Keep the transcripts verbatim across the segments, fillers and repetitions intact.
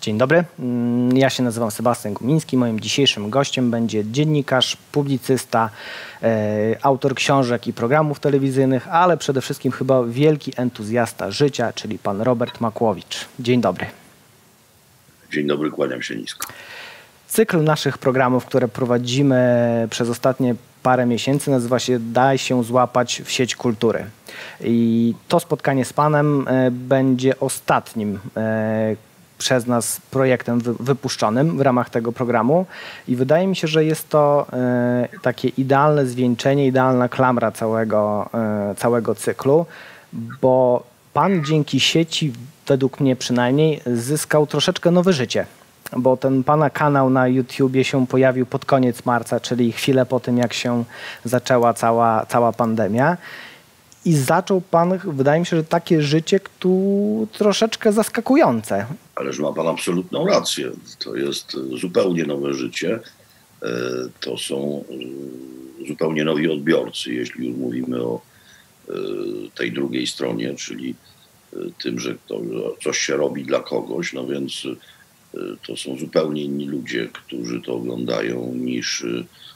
Dzień dobry, ja się nazywam Sebastian Gumiński. Moim dzisiejszym gościem będzie dziennikarz, publicysta, e, autor książek i programów telewizyjnych, ale przede wszystkim chyba wielki entuzjasta życia, czyli pan Robert Makłowicz. Dzień dobry. Dzień dobry, kłaniam się nisko. Cykl naszych programów, które prowadzimy przez ostatnie parę miesięcy, nazywa się Daj się złapać w sieć kultury. I to spotkanie z panem e, będzie ostatnim e, przez nas projektem wy, wypuszczonym w ramach tego programu i wydaje mi się, że jest to e, takie idealne zwieńczenie, idealna klamra całego, e, całego cyklu, bo pan dzięki sieci, według mnie przynajmniej, zyskał troszeczkę nowe życie. Bo ten pana kanał na YouTubie się pojawił pod koniec marca, czyli chwilę po tym, jak się zaczęła cała, cała pandemia. I zaczął pan, wydaje mi się, że takie życie, które troszeczkę zaskakujące. Ależ ma pan absolutną rację. To jest zupełnie nowe życie. To są zupełnie nowi odbiorcy, jeśli już mówimy o tej drugiej stronie, czyli tym, że to, coś się robi dla kogoś. No więc to są zupełnie inni ludzie, którzy to oglądają, niż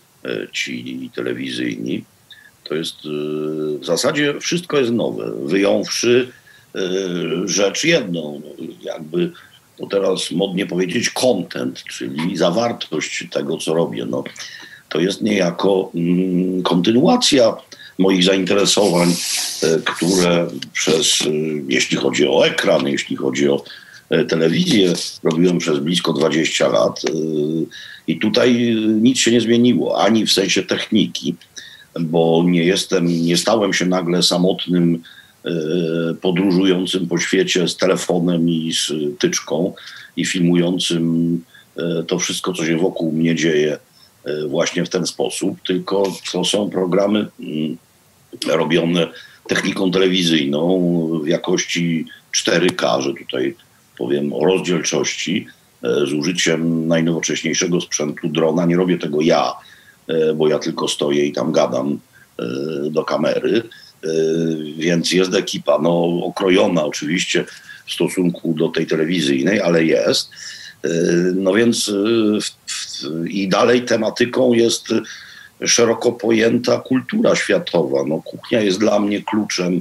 ci telewizyjni. To jest w zasadzie wszystko jest nowe, wyjąwszy rzecz jedną, jakby to teraz modnie powiedzieć content, czyli zawartość tego, co robię. No, to jest niejako mm, kontynuacja moich zainteresowań, które przez, jeśli chodzi o ekran, jeśli chodzi o telewizję, robiłem przez blisko dwadzieścia lat i tutaj nic się nie zmieniło, ani w sensie techniki, bo nie jestem, nie stałem się nagle samotnym podróżującym po świecie z telefonem i z tyczką i filmującym to wszystko, co się wokół mnie dzieje właśnie w ten sposób, tylko to są programy robione techniką telewizyjną w jakości cztery K, że tutaj powiem o rozdzielczości, z użyciem najnowocześniejszego sprzętu drona. Nie robię tego ja, bo ja tylko stoję i tam gadam do kamery, więc jest ekipa, no okrojona oczywiście w stosunku do tej telewizyjnej, ale jest. No więc w, w, i dalej tematyką jest szeroko pojęta kultura światowa. No, kuchnia jest dla mnie kluczem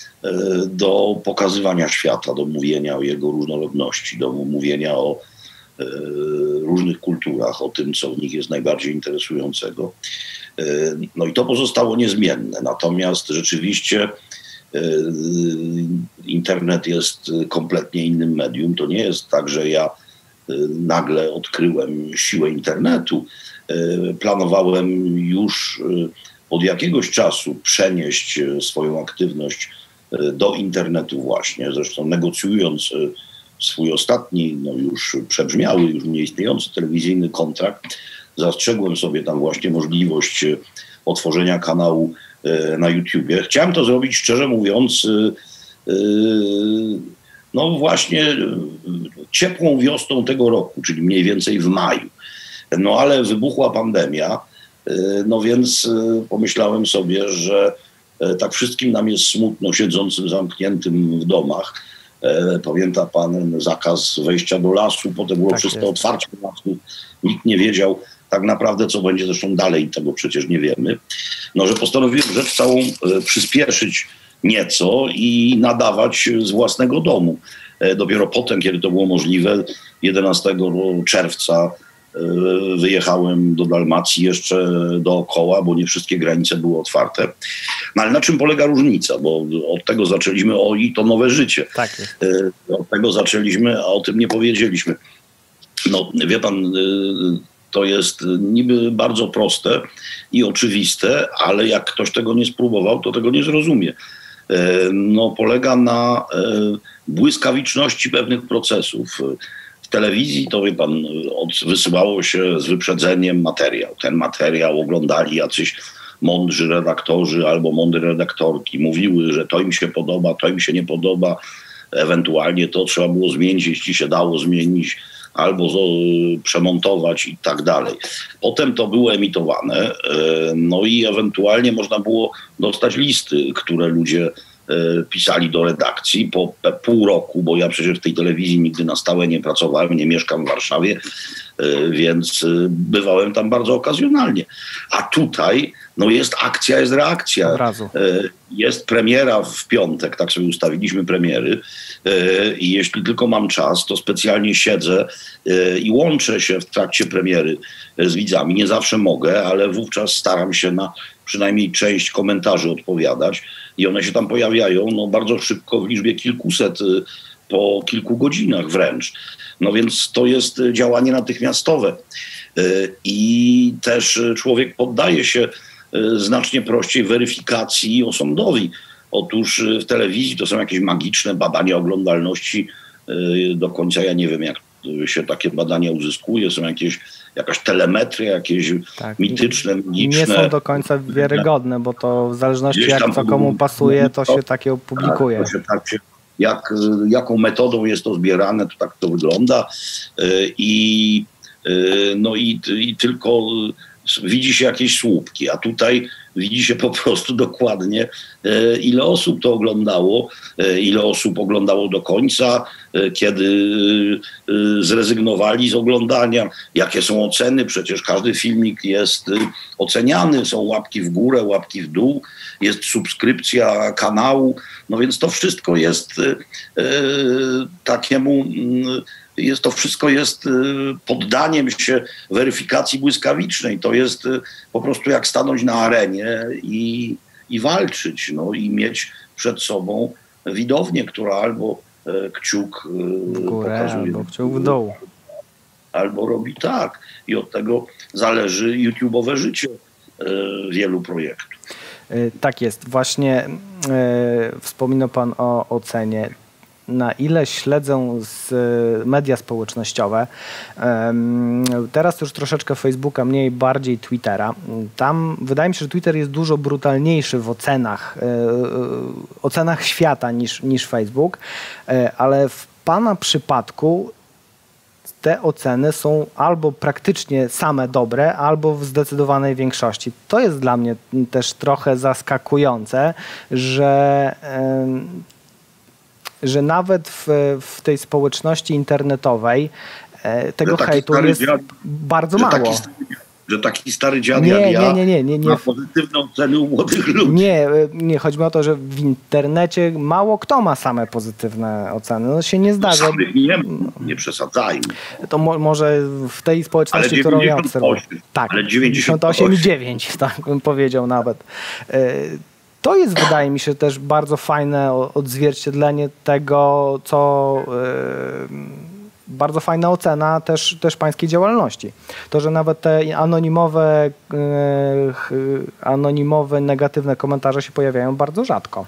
do pokazywania świata, do mówienia o jego różnorodności, do mówienia o e, różnych kulturach, o tym, co w nich jest najbardziej interesującego. E, no i to pozostało niezmienne. Natomiast rzeczywiście e, internet jest kompletnie innym medium. To nie jest tak, że ja e, nagle odkryłem siłę internetu. E, planowałem już e, od jakiegoś czasu przenieść e, swoją aktywność do internetu właśnie, zresztą negocjując swój ostatni, no już przebrzmiały, już nieistniejący telewizyjny kontrakt, zastrzegłem sobie tam właśnie możliwość otworzenia kanału na YouTubie. Chciałem to zrobić, szczerze mówiąc, no właśnie ciepłą wiosną tego roku, czyli mniej więcej w maju. No ale wybuchła pandemia, no więc pomyślałem sobie, że tak wszystkim nam jest smutno, siedzącym zamkniętym w domach. E, pamięta pan zakaz wejścia do lasu, potem było tak wszystko jest. otwarcie lasu. Nikt nie wiedział tak naprawdę, co będzie, zresztą dalej tego przecież nie wiemy. No, że postanowiłem rzecz całą e, przyspieszyć nieco i nadawać z własnego domu. E, dopiero potem, kiedy to było możliwe, jedenastego czerwca wyjechałem do Dalmacji jeszcze dookoła, bo nie wszystkie granice były otwarte. No ale na czym polega różnica? Bo od tego zaczęliśmy, o i to nowe życie. Tak jest. Od tego zaczęliśmy, a o tym nie powiedzieliśmy. No wie pan, to jest niby bardzo proste i oczywiste, ale jak ktoś tego nie spróbował, to tego nie zrozumie. No polega na błyskawiczności pewnych procesów. W telewizji to, wie pan, od, wysyłało się z wyprzedzeniem materiał. Ten materiał oglądali jacyś mądrzy redaktorzy albo mądre redaktorki. Mówiły, że to im się podoba, to im się nie podoba. Ewentualnie to trzeba było zmienić, jeśli się dało zmienić, albo z, przemontować i tak dalej. Potem to było emitowane, no i ewentualnie można było dostać listy, które ludzie pisali do redakcji po pół roku, bo ja przecież w tej telewizji nigdy na stałe nie pracowałem, nie mieszkam w Warszawie, więc bywałem tam bardzo okazjonalnie. A tutaj no jest akcja, jest reakcja. Od razu. Jest premiera w piątek, tak sobie ustawiliśmy premiery i jeśli tylko mam czas, to specjalnie siedzę i łączę się w trakcie premiery z widzami. Nie zawsze mogę, ale wówczas staram się na przynajmniej część komentarzy odpowiadać i one się tam pojawiają no, bardzo szybko, w liczbie kilkuset, po kilku godzinach wręcz. No więc to jest działanie natychmiastowe i też człowiek poddaje się znacznie prościej weryfikacji osądowi. Otóż w telewizji to są jakieś magiczne badania oglądalności. Do końca ja nie wiem, jak się takie badania uzyskuje. Są jakieś, jakaś telemetria, jakieś tak, mityczne, magiczne. Nie są do końca wiarygodne, bo to w zależności jak co komu pasuje, to się takie opublikuje. Tak, to się tak się, jak, jaką metodą jest to zbierane, to tak to wygląda. I, no i, i tylko widzi się jakieś słupki, a tutaj widzi się po prostu dokładnie, ile osób to oglądało, ile osób oglądało do końca, kiedy zrezygnowali z oglądania, jakie są oceny. Przecież każdy filmik jest oceniany, są łapki w górę, łapki w dół, jest subskrypcja kanału, no więc to wszystko jest takiemu... Jest, to wszystko jest poddaniem się weryfikacji błyskawicznej. To jest po prostu jak stanąć na arenie i, i walczyć. No, i mieć przed sobą widownię, która albo kciuk w górę, pokazuje, albo kciuk w dół. Albo robi tak. I od tego zależy YouTube'owe życie wielu projektów. Tak jest. Właśnie wspominał pan o ocenie. Na ile śledzę z media społecznościowe, teraz już troszeczkę Facebooka, mniej, bardziej Twittera. Tam wydaje mi się, że Twitter jest dużo brutalniejszy w ocenach, ocenach świata niż, niż Facebook, ale w pana przypadku te oceny są albo praktycznie same dobre, albo w zdecydowanej większości. To jest dla mnie też trochę zaskakujące, że że nawet w, w tej społeczności internetowej e, tego hejtu jest dziad, bardzo mało. Taki stary, że taki stary dziad nie, jak ja nie, nie, nie, nie, ma pozytywne oceny u młodych ludzi. Nie, nie, chodzi mi o to, że w internecie mało kto ma same pozytywne oceny. No się nie zdarza. Samych nie, nie przesadzajmy. To mo, może w tej społeczności, którą ja obserwuję. Tak, ale dziewięćdziesiąt osiem i dziewięć, tak bym powiedział nawet. E, To jest, wydaje mi się, też bardzo fajne odzwierciedlenie tego, co yy, bardzo fajna ocena też, też pańskiej działalności. To, że nawet te anonimowe, yy, anonimowe, negatywne komentarze się pojawiają bardzo rzadko.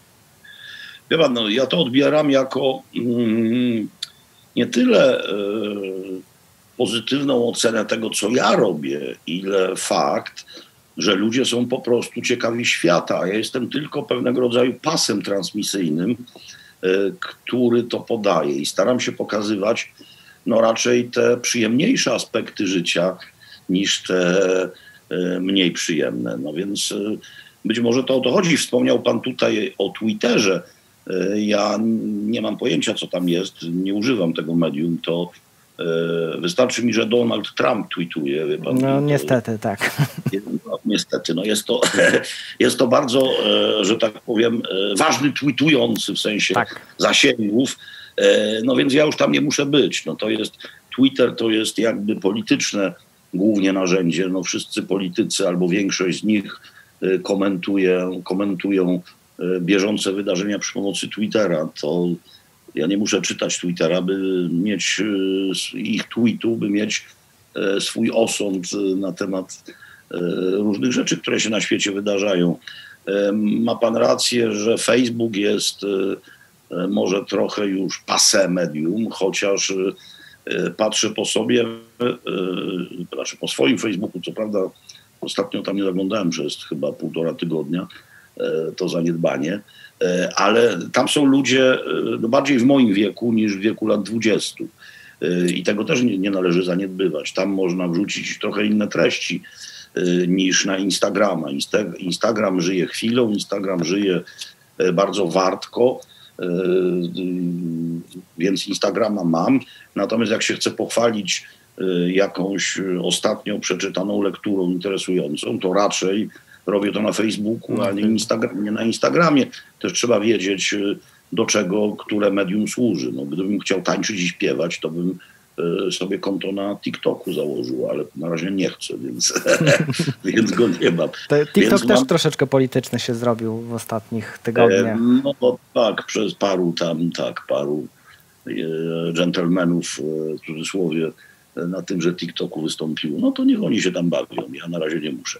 Wie pan, no, ja to odbieram jako mm, nie tyle yy, pozytywną ocenę tego, co ja robię, ile fakt, że ludzie są po prostu ciekawi świata. Ja jestem tylko pewnego rodzaju pasem transmisyjnym, y, który to podaje i staram się pokazywać no, raczej te przyjemniejsze aspekty życia niż te y, mniej przyjemne. No więc y, być może to o to chodzi. Wspomniał pan tutaj o Twitterze. Y, ja nie mam pojęcia, co tam jest. Nie używam tego medium. To wystarczy mi, że Donald Trump tweetuje. Wie pan, no to, niestety, tak. No, niestety, no jest to, jest to bardzo, że tak powiem, ważny tweetujący w sensie tak. zasięgów. No więc ja już tam nie muszę być. No to jest, Twitter to jest jakby polityczne głównie narzędzie. No wszyscy politycy albo większość z nich komentuje, komentują bieżące wydarzenia przy pomocy Twittera. To ja nie muszę czytać Twittera, by mieć ich tweetów, by mieć swój osąd na temat różnych rzeczy, które się na świecie wydarzają. Ma pan rację, że Facebook jest może trochę już passé medium, chociaż patrzę po sobie, znaczy po swoim Facebooku, co prawda ostatnio tam nie zaglądałem przez chyba półtora tygodnia, to zaniedbanie, ale tam są ludzie no bardziej w moim wieku niż w wieku lat dwudziestu. I tego też nie, nie należy zaniedbywać. Tam można wrzucić trochę inne treści niż na Instagrama. Insta, Instagram żyje chwilą, Instagram żyje bardzo wartko, więc Instagrama mam. Natomiast jak się chcę pochwalić jakąś ostatnią przeczytaną lekturą interesującą, to raczej robię to na Facebooku, a nie, Instagram, nie na Instagramie. Też trzeba wiedzieć, do czego które medium służy. No, gdybym chciał tańczyć i śpiewać, to bym sobie konto na TikToku założył, ale na razie nie chcę, więc, więc go nie mam. To TikTok więc też mam, troszeczkę polityczny się zrobił w ostatnich tygodniach. No bo tak, przez paru tam, tak, paru dżentelmenów, w cudzysłowie, na tym, że TikToku wystąpiło. No to niech oni się tam bawią, ja na razie nie muszę.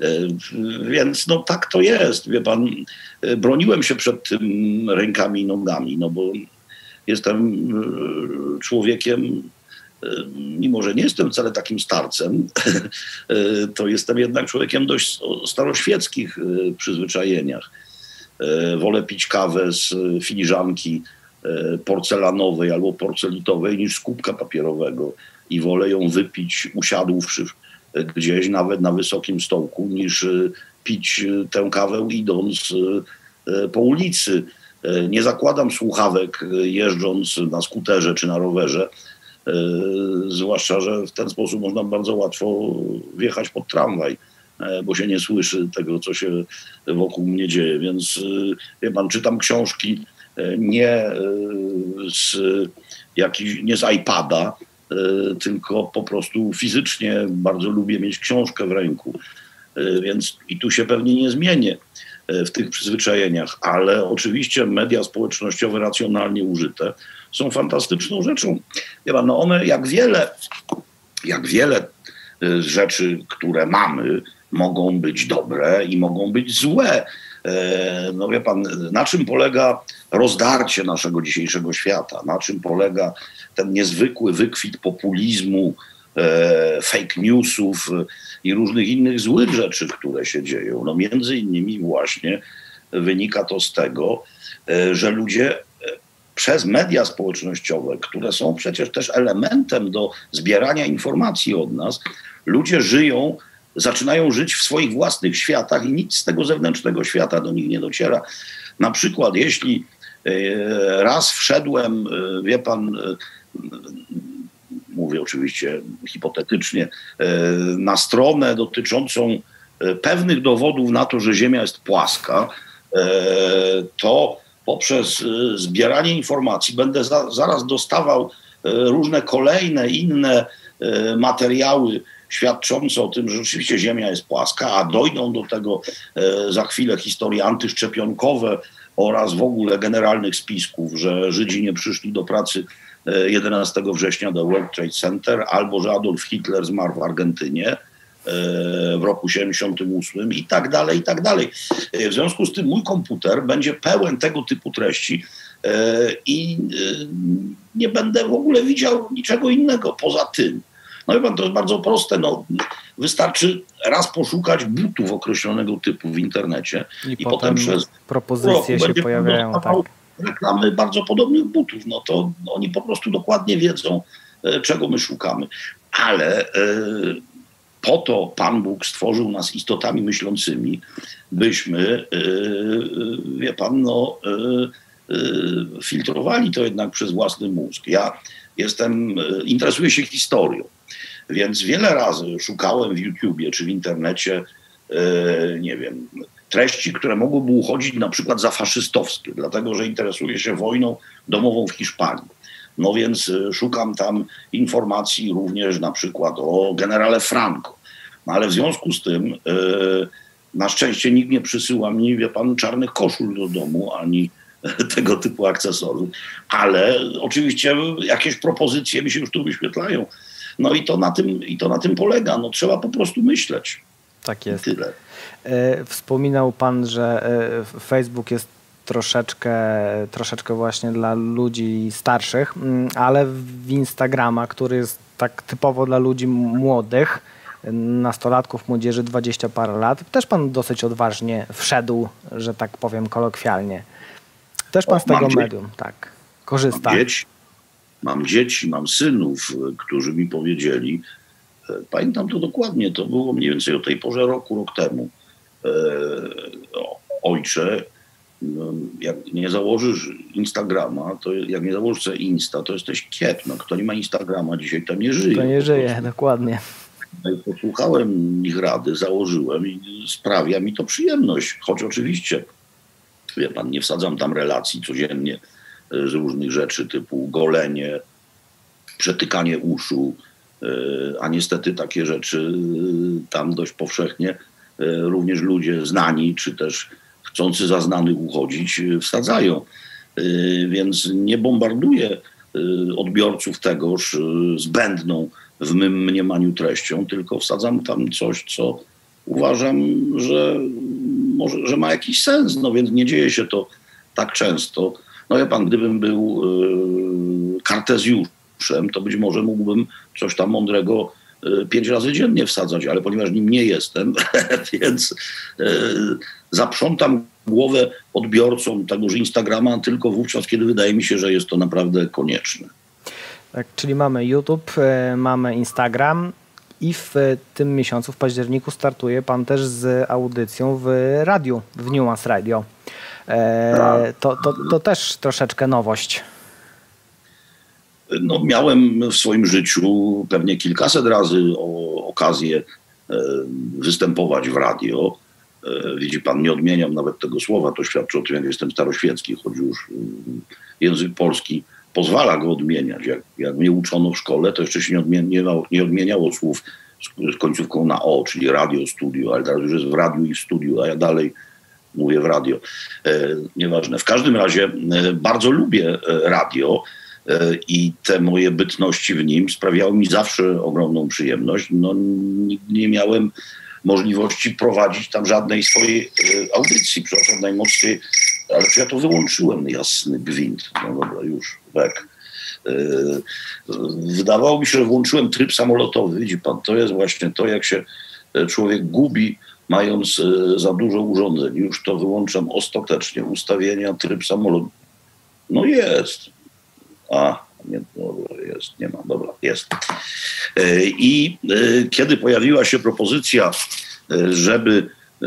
Więc no tak to jest, wie pan, broniłem się przed tym rękami i nogami, no bo jestem człowiekiem, mimo że nie jestem wcale takim starcem, to jestem jednak człowiekiem dość o staroświeckich przyzwyczajeniach. Wolę pić kawę z filiżanki porcelanowej albo porcelitowej niż z kubka papierowego i wolę ją wypić usiadłszy gdzieś, nawet na wysokim stołku, niż pić tę kawę idąc po ulicy. Nie zakładam słuchawek jeżdżąc na skuterze czy na rowerze, zwłaszcza że w ten sposób można bardzo łatwo wjechać pod tramwaj, bo się nie słyszy tego, co się wokół mnie dzieje. Więc wie pan, czytam książki nie z, jakiś, nie z iPada, tylko po prostu fizycznie bardzo lubię mieć książkę w ręku. Więc i tu się pewnie nie zmienię w tych przyzwyczajeniach, ale oczywiście media społecznościowe racjonalnie użyte są fantastyczną rzeczą. Wie pan, no one jak wiele, jak wiele rzeczy, które mamy, mogą być dobre i mogą być złe. No wie pan, na czym polega rozdarcie naszego dzisiejszego świata? Na czym polega ten niezwykły wykwit populizmu, fake newsów i różnych innych złych rzeczy, które się dzieją? No między innymi właśnie wynika to z tego, że ludzie przez media społecznościowe, które są przecież też elementem do zbierania informacji od nas, ludzie żyją, zaczynają żyć w swoich własnych światach i nic z tego zewnętrznego świata do nich nie dociera. Na przykład, jeśli raz wszedłem, wie pan, mówię oczywiście hipotetycznie, na stronę dotyczącą pewnych dowodów na to, że Ziemia jest płaska, to poprzez zbieranie informacji będę za, zaraz dostawał różne kolejne inne materiały świadczące o tym, że rzeczywiście Ziemia jest płaska, a dojdą do tego za chwilę historie antyszczepionkowe oraz w ogóle generalnych spisków, że Żydzi nie przyszli do pracy jedenastego września do World Trade Center, albo że Adolf Hitler zmarł w Argentynie w roku siedemdziesiątym ósmym i tak dalej, i tak dalej. W związku z tym mój komputer będzie pełen tego typu treści i nie będę w ogóle widział niczego innego poza tym. No i pan, to jest bardzo proste. No, wystarczy raz poszukać butów określonego typu w internecie i, i potem, potem przez propozycje się pojawiają. Tak. Reklamy bardzo podobnych butów. No to oni po prostu dokładnie wiedzą, czego my szukamy. Ale e, po to Pan Bóg stworzył nas istotami myślącymi, byśmy, e, wie pan, no, e, e, filtrowali to jednak przez własny mózg. Ja jestem, interesuję się historią, więc wiele razy szukałem w YouTubie czy w internecie, e, nie wiem, treści, które mogłyby uchodzić na przykład za faszystowskie, dlatego że interesuję się wojną domową w Hiszpanii. No więc szukam tam informacji również na przykład o generale Franco. No ale w związku z tym e, na szczęście nikt nie przysyła mi, wie pan, czarnych koszul do domu, ani tego typu akcesoriów. Ale oczywiście jakieś propozycje mi się już tu wyświetlają. No i to na tym, i to na tym polega. No trzeba po prostu myśleć. Tak jest. I tyle. Wspominał pan, że Facebook jest troszeczkę, troszeczkę właśnie dla ludzi starszych, ale w Instagrama, który jest tak typowo dla ludzi młodych, nastolatków, młodzieży, dwadzieścia parę lat, też pan dosyć odważnie wszedł, że tak powiem kolokwialnie. Też pan o, z tego medium, tak, korzysta. Mam dzieci, mam dzieci, mam synów, którzy mi powiedzieli, pamiętam to dokładnie, to było mniej więcej o tej porze roku, rok temu, ojcze, no, jak nie założysz Instagrama, to jak nie założysz sobie Insta, to jesteś kiep. No, kto nie ma Instagrama dzisiaj, to nie żyje. To nie żyje, dokładnie. Posłuchałem ich rady, założyłem i sprawia mi to przyjemność. Choć oczywiście, wie pan, nie wsadzam tam relacji codziennie z różnych rzeczy typu golenie, przetykanie uszu, a niestety takie rzeczy tam dość powszechnie również ludzie znani, czy też chcący za znanych uchodzić, wsadzają. Więc nie bombarduję odbiorców tegoż zbędną w mym mniemaniu treścią, tylko wsadzam tam coś, co uważam, że, może, że ma jakiś sens. No więc nie dzieje się to tak często. No wie pan, gdybym był yy, kartezjuszem, to być może mógłbym coś tam mądrego yy, pięć razy dziennie wsadzać, ale ponieważ nim nie jestem, więc yy, zaprzątam głowę odbiorcom tegoż Instagrama tylko wówczas, kiedy wydaje mi się, że jest to naprawdę konieczne. Tak, czyli mamy YouTube, y, mamy Instagram i w tym miesiącu, w październiku, startuje pan też z audycją w radiu, w Nuance Radio. E, to, to, to też troszeczkę nowość. No, miałem w swoim życiu pewnie kilkaset razy o, okazję e, występować w radio. E, widzi pan, nie odmieniam nawet tego słowa, to świadczy o tym, jak jestem staroświecki, choć już e, język polski pozwala go odmieniać. Jak, jak mnie uczono w szkole, to jeszcze się nie odmieniało, nie odmieniało słów z, z końcówką na o, czyli radio, studio, ale teraz już jest w radiu i w studiu, a ja dalej mówię w radio. E, nieważne. W każdym razie e, bardzo lubię e, radio e, i te moje bytności w nim sprawiały mi zawsze ogromną przyjemność. No, nigdy nie miałem możliwości prowadzić tam żadnej swojej e, audycji. Przepraszam najmocniej, ale ja to wyłączyłem, jasny gwint. No dobra, już, wek. E, wydawało mi się, że włączyłem tryb samolotowy. Widzi pan, to jest właśnie to, jak się człowiek gubi, mając e, za dużo urządzeń. Już to wyłączam ostatecznie. Ustawienia, tryb samolotu. No jest. A, nie, dobra, jest, nie ma, dobra, jest. E, I e, kiedy pojawiła się propozycja, e, żeby e,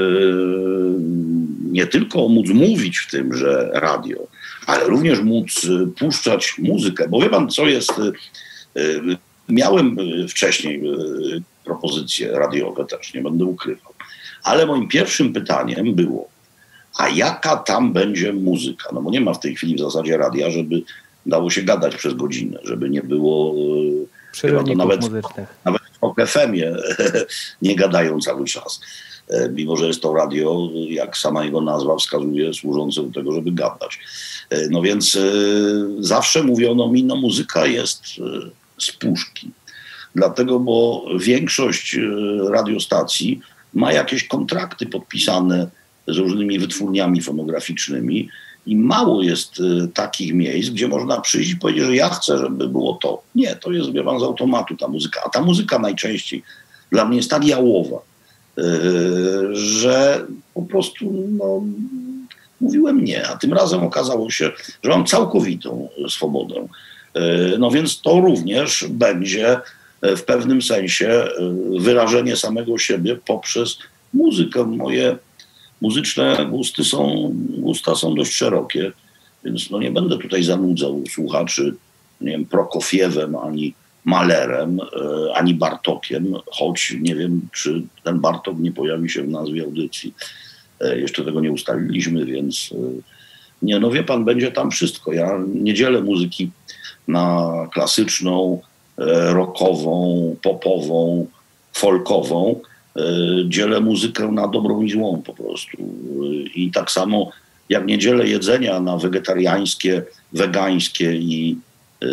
nie tylko móc mówić w tymże radio, ale również móc e, puszczać muzykę, bo wie pan, co jest... E, e, miałem wcześniej e, propozycje radiowe też, nie będę ukrywał. Ale moim pierwszym pytaniem było, a jaka tam będzie muzyka? No bo nie ma w tej chwili w zasadzie radia, żeby dało się gadać przez godzinę, żeby nie było... Przerywników nawet, muzycznych. Nawet w F M-ie nie gadają cały czas. Mimo że jest to radio, jak sama jego nazwa wskazuje, służące do tego, żeby gadać. No więc zawsze mówiono mi, no muzyka jest z puszki. Dlatego, bo większość radiostacji ma jakieś kontrakty podpisane z różnymi wytwórniami fonograficznymi i mało jest y, takich miejsc, gdzie można przyjść i powiedzieć, że ja chcę, żeby było to. Nie, to jest, wie pan, z automatu ta muzyka. A ta muzyka najczęściej dla mnie jest tak jałowa, y, że po prostu no, mówiłem nie. A tym razem okazało się, że mam całkowitą swobodę. Y, no więc to również będzie w pewnym sensie wyrażenie samego siebie poprzez muzykę. Moje muzyczne gusty są, gusta są dość szerokie, więc no nie będę tutaj zanudzał słuchaczy, nie wiem, Prokofiewem, ani Malerem, ani Bartokiem, choć nie wiem, czy ten Bartok nie pojawi się w nazwie audycji. Jeszcze tego nie ustaliliśmy, więc nie, no wie pan, będzie tam wszystko. Ja nie dzielę muzyki na klasyczną, rockową, popową, folkową. Dzielę muzykę na dobrą i złą po prostu. I tak samo jak nie dzielę jedzenia na wegetariańskie, wegańskie i, yy,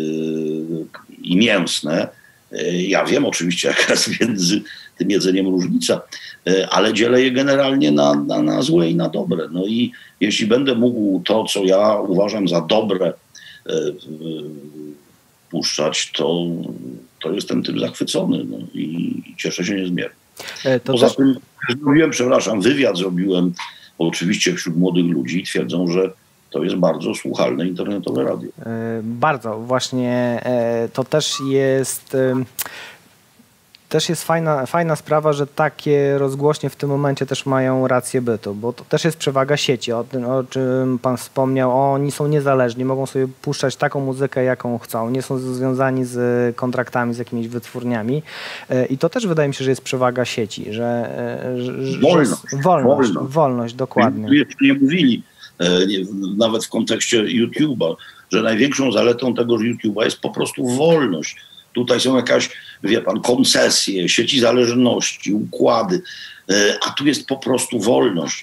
i mięsne. Ja wiem oczywiście, jaka jest między tym jedzeniem różnica, ale dzielę je generalnie na, na, na złe i na dobre. No i jeśli będę mógł to, co ja uważam za dobre, yy, puszczać, to, to jestem tym zachwycony, no, i, i cieszę się niezmiernie. To Poza też... tym zrobiłem, przepraszam, wywiad zrobiłem oczywiście wśród młodych ludzi, twierdzą, że to jest bardzo słuchalne internetowe radio. Bardzo, właśnie to też jest też jest fajna, fajna sprawa, że takie rozgłośnie w tym momencie też mają rację bytu, bo to też jest przewaga sieci, o tym, o czym pan wspomniał. Oni są niezależni, mogą sobie puszczać taką muzykę, jaką chcą, nie są związani z kontraktami, z jakimiś wytwórniami i to też wydaje mi się, że jest przewaga sieci, że, że wolność, że wolność, wolność, wolność, dokładnie. Nie, nie mówili, nawet w kontekście YouTube'a, że największą zaletą tego YouTube'a jest po prostu wolność. Tutaj są jakaś, wie pan, koncesje, sieci zależności, układy, a tu jest po prostu wolność.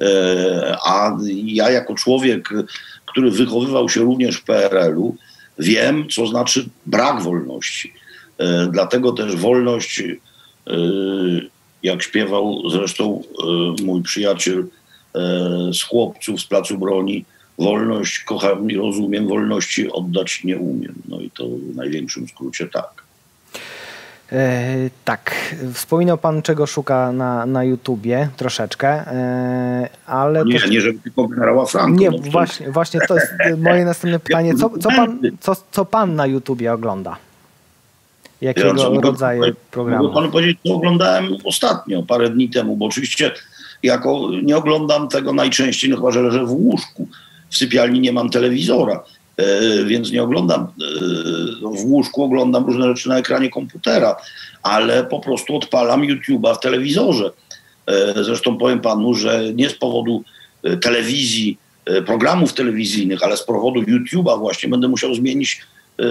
A ja jako człowiek, który wychowywał się również w P R L-u, wiem, co znaczy brak wolności. Dlatego też wolność, jak śpiewał zresztą mój przyjaciel z chłopców z Placu Broni, wolność kocham i rozumiem, wolności oddać nie umiem. No i to w największym skrócie tak. E, tak, wspominał pan, czego szuka na, na YouTubie troszeczkę, e, ale... Nie, też... nie, żeby tylko generała Franco. Nie, no, właśnie, właśnie to jest moje następne pytanie. Co, co, pan, co, co pan na YouTubie ogląda? Jakiego ja, co rodzaju mogę, programu? Mogę panu powiedzieć, co oglądałem ostatnio, parę dni temu, bo oczywiście jako nie oglądam tego najczęściej, no chyba, że leżę w łóżku. W sypialni nie mam telewizora, e, więc nie oglądam e, w łóżku, oglądam różne rzeczy na ekranie komputera, ale po prostu odpalam YouTube'a w telewizorze. E, zresztą powiem panu, że nie z powodu e, telewizji, e, programów telewizyjnych, ale z powodu YouTube'a właśnie będę musiał zmienić e,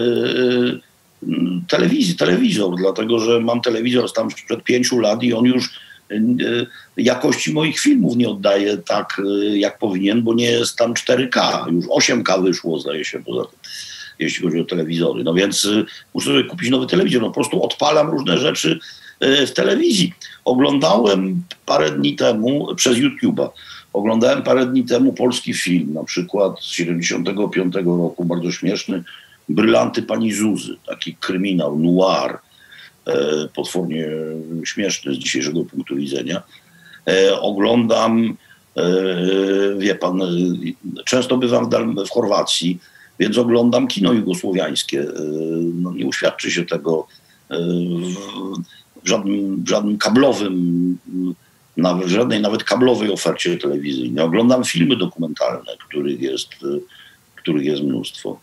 telewizję, telewizor, dlatego że mam telewizor tam sprzed pięciu lat i on już jakości moich filmów nie oddaje tak, jak powinien, bo nie jest tam cztery K, już osiem K wyszło, zdaje się, poza tym, jeśli chodzi o telewizory. No więc muszę sobie kupić nowy telewizor, no po prostu odpalam różne rzeczy w telewizji. Oglądałem parę dni temu, przez YouTube'a, oglądałem parę dni temu polski film, na przykład z siedemdziesiątego piątego roku, bardzo śmieszny, Brylanty pani Zuzy, taki kryminał, noir, E, potwornie śmieszny z dzisiejszego punktu widzenia. E, oglądam, e, wie pan, e, często bywam w, Dal- w Chorwacji, więc oglądam kino jugosłowiańskie. E, no, nie uświadczy się tego e, w, żadnym, w żadnym kablowym, nawet, w żadnej nawet kablowej ofercie telewizyjnej. Oglądam filmy dokumentalne, których jest, których jest mnóstwo.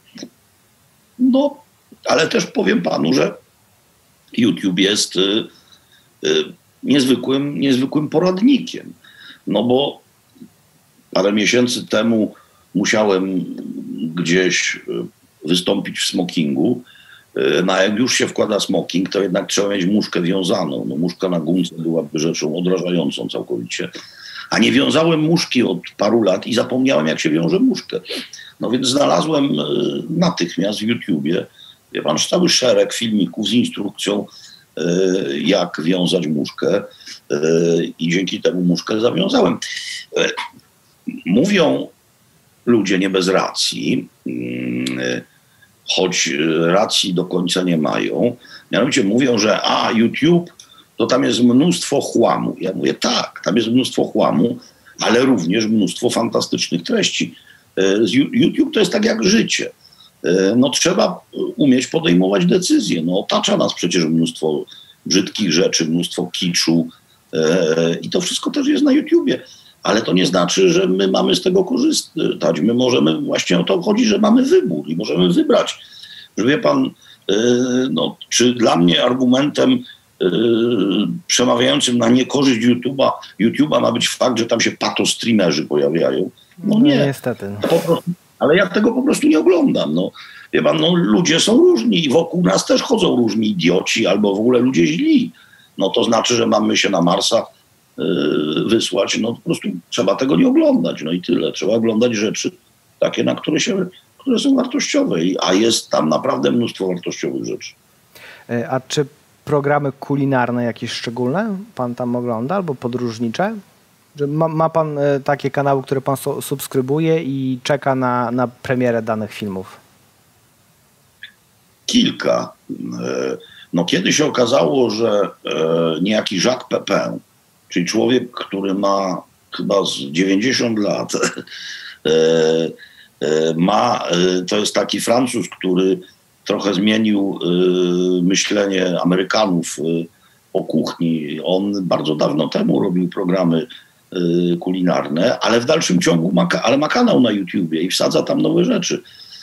No, ale też powiem panu, że YouTube jest y, y, niezwykłym, niezwykłym poradnikiem. No bo parę miesięcy temu musiałem gdzieś wystąpić w smokingu. Y, no a jak już się wkłada smoking, to jednak trzeba mieć muszkę wiązaną. No, muszka na gumce byłaby rzeczą odrażającą całkowicie. A nie wiązałem muszki od paru lat i zapomniałem, jak się wiąże muszkę. No więc znalazłem y, natychmiast w YouTubie, wie pan, cały szereg filmików z instrukcją, y, jak wiązać muszkę y, i dzięki temu muszkę zawiązałem. Y, mówią ludzie nie bez racji, y, choć racji do końca nie mają. Mianowicie mówią, że a YouTube, to tam jest mnóstwo chłamu. Ja mówię tak, tam jest mnóstwo chłamu, ale również mnóstwo fantastycznych treści. Y, YouTube to jest tak jak życie. No trzeba umieć podejmować decyzje. No otacza nas przecież mnóstwo brzydkich rzeczy, mnóstwo kiczu e, i to wszystko też jest na YouTubie. Ale to nie znaczy, że my mamy z tego korzystać. My możemy, właśnie o to chodzi, że mamy wybór i możemy wybrać. Że wie pan, e, no, czy dla mnie argumentem e, przemawiającym na niekorzyść YouTube'a, YouTube'a ma być fakt, że tam się patostreamerzy pojawiają? No, no nie. Niestety. Po prostu. Ale ja tego po prostu nie oglądam. No, wie pan, no, ludzie są różni i wokół nas też chodzą różni idioci albo w ogóle ludzie źli. No to znaczy, że mamy się na Marsa yy, wysłać. No po prostu trzeba tego nie oglądać. No i tyle. Trzeba oglądać rzeczy takie, na które, się, które są wartościowe. A jest tam naprawdę mnóstwo wartościowych rzeczy. A czy programy kulinarne jakieś szczególne pan tam ogląda albo podróżnicze? Że ma, ma pan e, takie kanały, które pan so, subskrybuje i czeka na, na premierę danych filmów? Kilka. E, no kiedy się okazało, że e, niejaki Jacques Pepin, czyli człowiek, który ma chyba z dziewięćdziesiąt lat, e, e, ma, e, to jest taki Francuz, który trochę zmienił e, myślenie Amerykanów o kuchni. On bardzo dawno temu robił programy kulinarne, ale w dalszym ciągu ma, ale ma kanał na YouTubie i wsadza tam nowe rzeczy.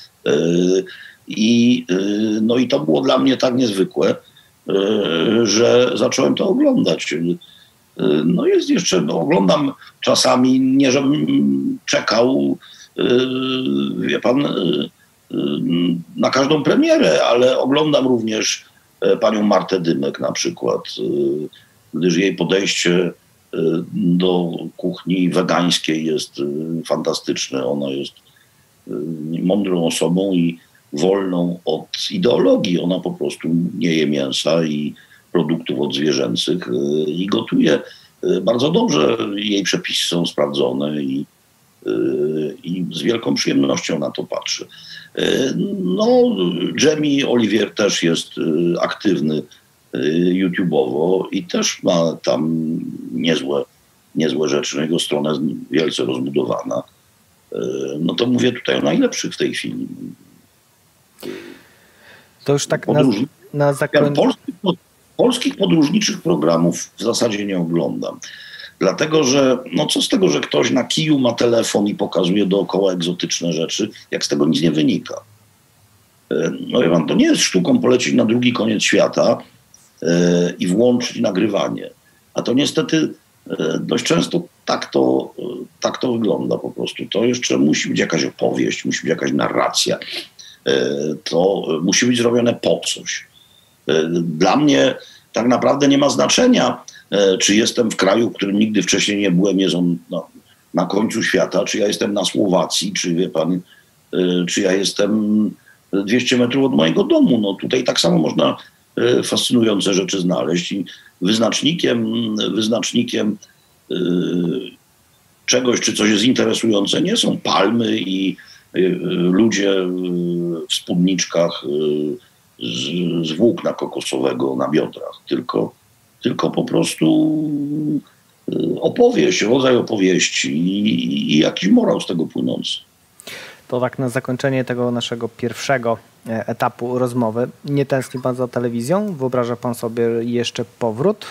I, no i to było dla mnie tak niezwykłe, że zacząłem to oglądać. No jest jeszcze, no oglądam czasami, nie żebym czekał, wie pan, na każdą premierę, ale oglądam również panią Martę Dymek na przykład, gdyż jej podejście do kuchni wegańskiej jest fantastyczne. Ona jest mądrą osobą i wolną od ideologii. Ona po prostu nie je mięsa i produktów odzwierzęcych i gotuje bardzo dobrze. Jej przepisy są sprawdzone i, i z wielką przyjemnością na to patrzę. No, Jamie Oliver też jest aktywny YouTube'owo i też ma tam niezłe, niezłe rzeczy. Jego strona jest wielce rozbudowana. No to mówię tutaj o najlepszych w tej chwili. To już tak na, na zakończenie. Polskich, polskich podróżniczych programów w zasadzie nie oglądam. Dlatego, że no co z tego, że ktoś na kiju ma telefon i pokazuje dookoła egzotyczne rzeczy, jak z tego nic nie wynika. No ja wam, to nie jest sztuką polecieć na drugi koniec świata yy, i włączyć nagrywanie. A to niestety yy, dość często tak to, yy, tak to wygląda po prostu. To jeszcze musi być jakaś opowieść, musi być jakaś narracja. Yy, to musi być zrobione po coś. Yy, dla mnie tak naprawdę nie ma znaczenia, czy jestem w kraju, w którym nigdy wcześniej nie byłem, jest on no, na końcu świata, czy ja jestem na Słowacji, czy wie pan, czy ja jestem dwieście metrów od mojego domu. No tutaj tak samo można fascynujące rzeczy znaleźć i wyznacznikiem, wyznacznikiem czegoś, czy coś jest interesujące, nie są palmy i ludzie w spódniczkach z, z włókna kokosowego na biodrach, tylko tylko po prostu opowieść, rodzaj opowieści i, i jakiś morał z tego płynący. To tak na zakończenie tego naszego pierwszego etapu rozmowy. Nie tęskni pan za telewizją? Wyobraża pan sobie jeszcze powrót?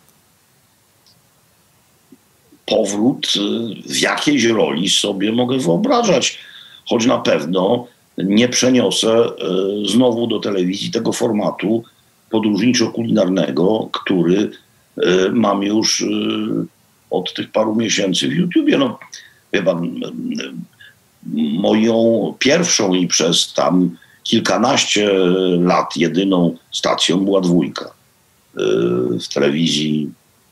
Powrót w jakiejś roli sobie mogę wyobrażać, choć na pewno nie przeniosę znowu do telewizji tego formatu podróżniczo-kulinarnego, który y, mam już y, od tych paru miesięcy w YouTubie. No, wie pan, y, moją pierwszą i przez tam kilkanaście lat jedyną stacją była Dwójka y, w telewizji,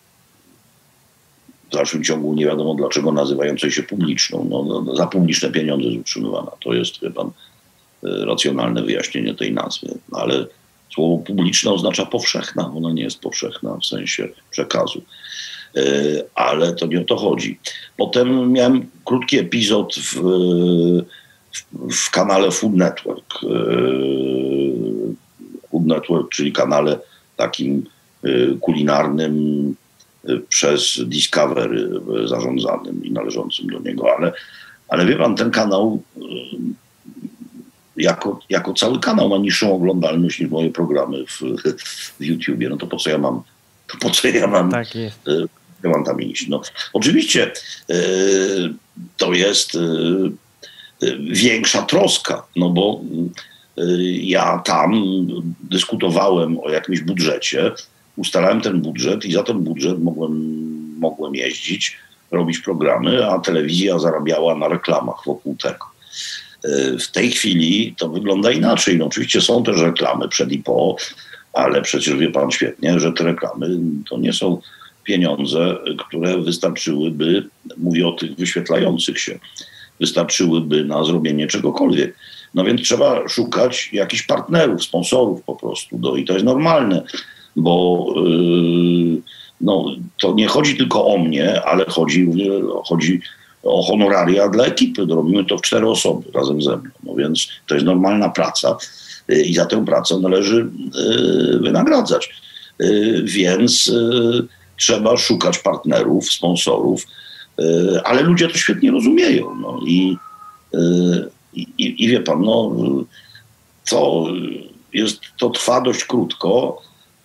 w dalszym ciągu nie wiadomo dlaczego nazywającej się publiczną. No, no, za publiczne pieniądze jest utrzymywana. To jest, wie pan, y, racjonalne wyjaśnienie tej nazwy. No, ale słowo publiczne oznacza powszechna. Ona nie jest powszechna w sensie przekazu. Yy, ale to nie o to chodzi. Potem miałem krótki epizod w, w, w kanale Food Network. Yy, Food Network, czyli kanale takim yy, kulinarnym yy, przez Discovery yy, zarządzanym i należącym do niego. Ale, ale wie pan, ten kanał yy, Jako, jako cały kanał ma niższą oglądalność niż moje programy w, w YouTubie. No to po co ja mam, to po co ja mam, tak jest. ja mam tam iść? No, oczywiście y, to jest y, y, większa troska, no bo y, ja tam dyskutowałem o jakimś budżecie, ustalałem ten budżet i za ten budżet mogłem, mogłem jeździć, robić programy, a telewizja zarabiała na reklamach wokół tego. W tej chwili to wygląda inaczej. No oczywiście są też reklamy przed i po, ale przecież wie pan świetnie, że te reklamy to nie są pieniądze, które wystarczyłyby, mówię o tych wyświetlających się, wystarczyłyby na zrobienie czegokolwiek. No więc trzeba szukać jakichś partnerów, sponsorów po prostu. No i to jest normalne, bo yy, no, to nie chodzi tylko o mnie, ale chodzi, chodzi o honoraria dla ekipy. Robimy to w cztery osoby razem ze mną. No więc to jest normalna praca i za tę pracę należy wynagradzać. Więc trzeba szukać partnerów, sponsorów, ale ludzie to świetnie rozumieją. No i, i, i wie pan, no, to, jest, to trwa dość krótko,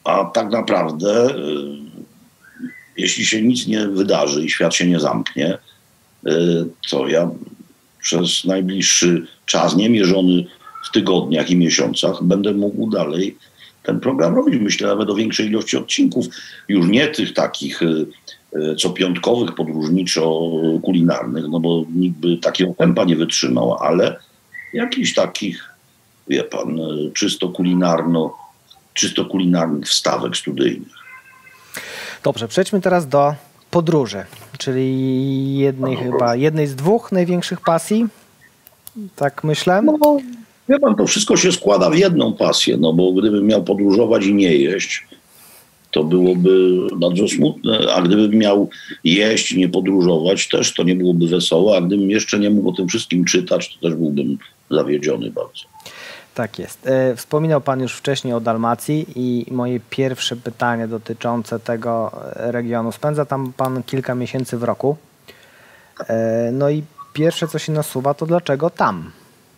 a tak naprawdę, jeśli się nic nie wydarzy i świat się nie zamknie, to ja przez najbliższy czas, niemierzony w tygodniach i miesiącach, będę mógł dalej ten program robić. Myślę nawet o większej ilości odcinków. Już nie tych takich co piątkowych, podróżniczo-kulinarnych, no bo nikt by takiego tempa nie wytrzymał, ale jakichś takich, wie pan, czysto kulinarno, czysto kulinarnych wstawek studyjnych. Dobrze, przejdźmy teraz do podróży, czyli jednej no, chyba, jednej z dwóch największych pasji, tak myślę. No, wie pan, to wszystko się składa w jedną pasję, no bo gdybym miał podróżować i nie jeść, to byłoby bardzo smutne, a gdybym miał jeść i nie podróżować, też to nie byłoby wesołe, a gdybym jeszcze nie mógł o tym wszystkim czytać, to też byłbym zawiedziony bardzo. Tak jest. Wspominał pan już wcześniej o Dalmacji i moje pierwsze pytanie dotyczące tego regionu. Spędza tam pan kilka miesięcy w roku. No i pierwsze, co się nasuwa, to dlaczego tam?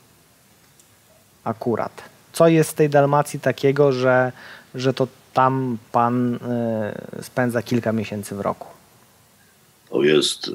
Akurat. Co jest w tej Dalmacji takiego, że, że to tam pan spędza kilka miesięcy w roku? To jest,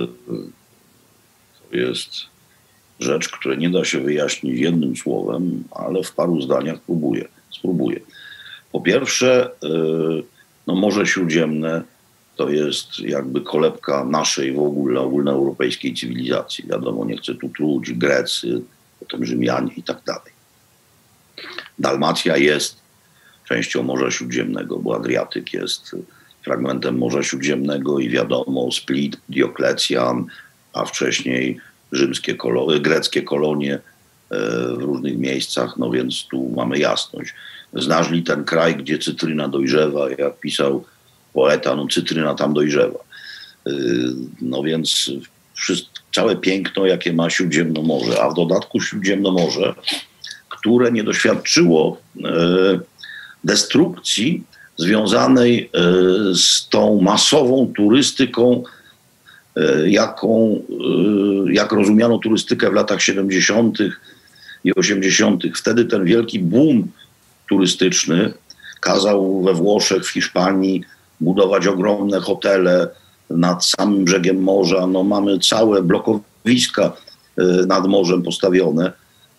to jest rzecz, której nie da się wyjaśnić jednym słowem, ale w paru zdaniach próbuję. spróbuję. Po pierwsze, no Morze Śródziemne to jest jakby kolebka naszej w ogóle ogólnoeuropejskiej cywilizacji. Wiadomo, nie chcę tu truć, Grecy, potem Rzymianie i tak dalej. Dalmacja jest częścią Morza Śródziemnego, bo Adriatyk jest fragmentem Morza Śródziemnego i wiadomo, Split, Dioklecjan, a wcześniej rzymskie kolonie, greckie kolonie w różnych miejscach, no więc tu mamy jasność. Znasz li ten kraj, gdzie cytryna dojrzewa, jak pisał poeta, no cytryna tam dojrzewa. No więc wszystko, całe piękno, jakie ma Śródziemnomorze, a w dodatku Śródziemnomorze, które nie doświadczyło destrukcji związanej z tą masową turystyką, jaką, jak rozumiano turystykę w latach siedemdziesiątych i osiemdziesiątych. Wtedy ten wielki boom turystyczny kazał we Włoszech, w Hiszpanii budować ogromne hotele nad samym brzegiem morza. No, mamy całe blokowiska nad morzem postawione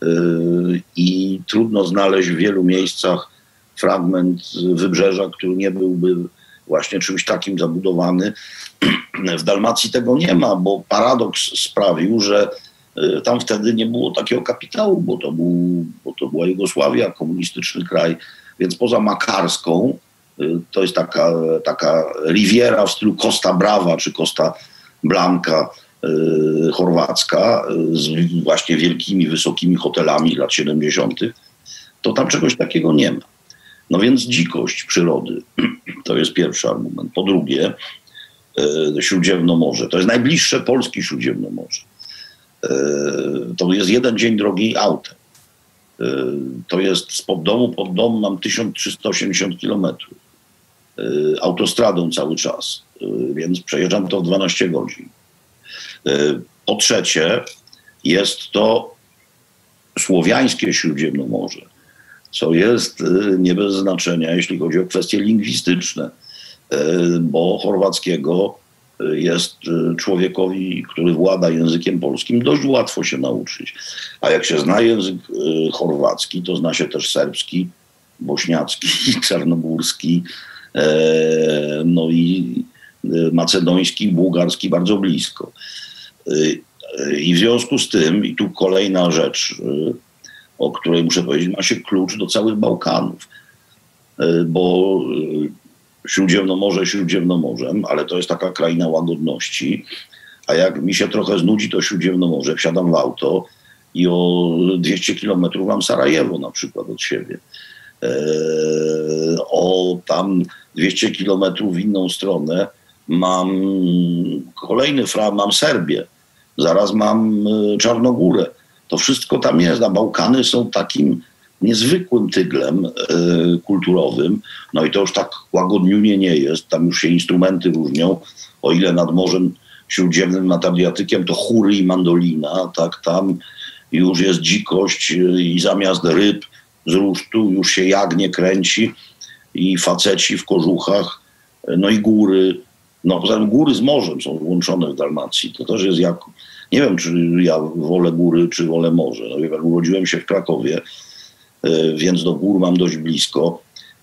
i trudno znaleźć w wielu miejscach fragment wybrzeża, który nie byłby właśnie czymś takim zabudowany. W Dalmacji tego nie ma, bo paradoks sprawił, że tam wtedy nie było takiego kapitału, bo to, był, bo to była Jugosławia, komunistyczny kraj, więc poza Makarską, to jest taka, taka riviera w stylu Costa Brava czy Costa Blanca y, chorwacka z właśnie wielkimi, wysokimi hotelami lat siedemdziesiątych, to tam czegoś takiego nie ma. No więc dzikość przyrody, to jest pierwszy argument. Po drugie, y, Śródziemnomorze, to jest najbliższe polskie Śródziemnomorze. Y, to jest jeden dzień drogi autem. Y, to jest spod domu pod dom mam tysiąc trzysta osiemdziesiąt kilometrów. Y, autostradą cały czas, y, więc przejeżdżam to w dwanaście godzin. Y, po trzecie, jest to słowiańskie Śródziemnomorze, co jest nie bez znaczenia, jeśli chodzi o kwestie lingwistyczne, bo chorwackiego jest człowiekowi, który włada językiem polskim, dość łatwo się nauczyć. A jak się zna język chorwacki, to zna się też serbski, bośniacki, czarnogórski, no i macedoński, bułgarski bardzo blisko. I w związku z tym, i tu kolejna rzecz, o której muszę powiedzieć, ma się klucz do całych Bałkanów. Bo Śródziemnomorze Śródziemnomorzem, ale to jest taka kraina łagodności. A jak mi się trochę znudzi to Śródziemnomorze, wsiadam w auto i o dwieście kilometrów mam Sarajewo na przykład od siebie. O tam dwieście kilometrów w inną stronę mam kolejny fra, mam Serbię. Zaraz mam Czarnogórę. To wszystko tam jest, a Bałkany są takim niezwykłym tyglem y, kulturowym. No i to już tak łagodniunie nie jest. Tam już się instrumenty różnią. O ile nad Morzem Śródziemnym, nad Adriatykiem to chóry i mandolina, tak tam już jest dzikość y, i zamiast ryb z rusztu już się jagnię kręci i faceci w kożuchach, no i góry. No poza tym góry z morzem są łączone w Dalmacji. To też jest jak, nie wiem, czy ja wolę góry, czy wolę morze. No, wie pan, urodziłem się w Krakowie, więc do gór mam dość blisko.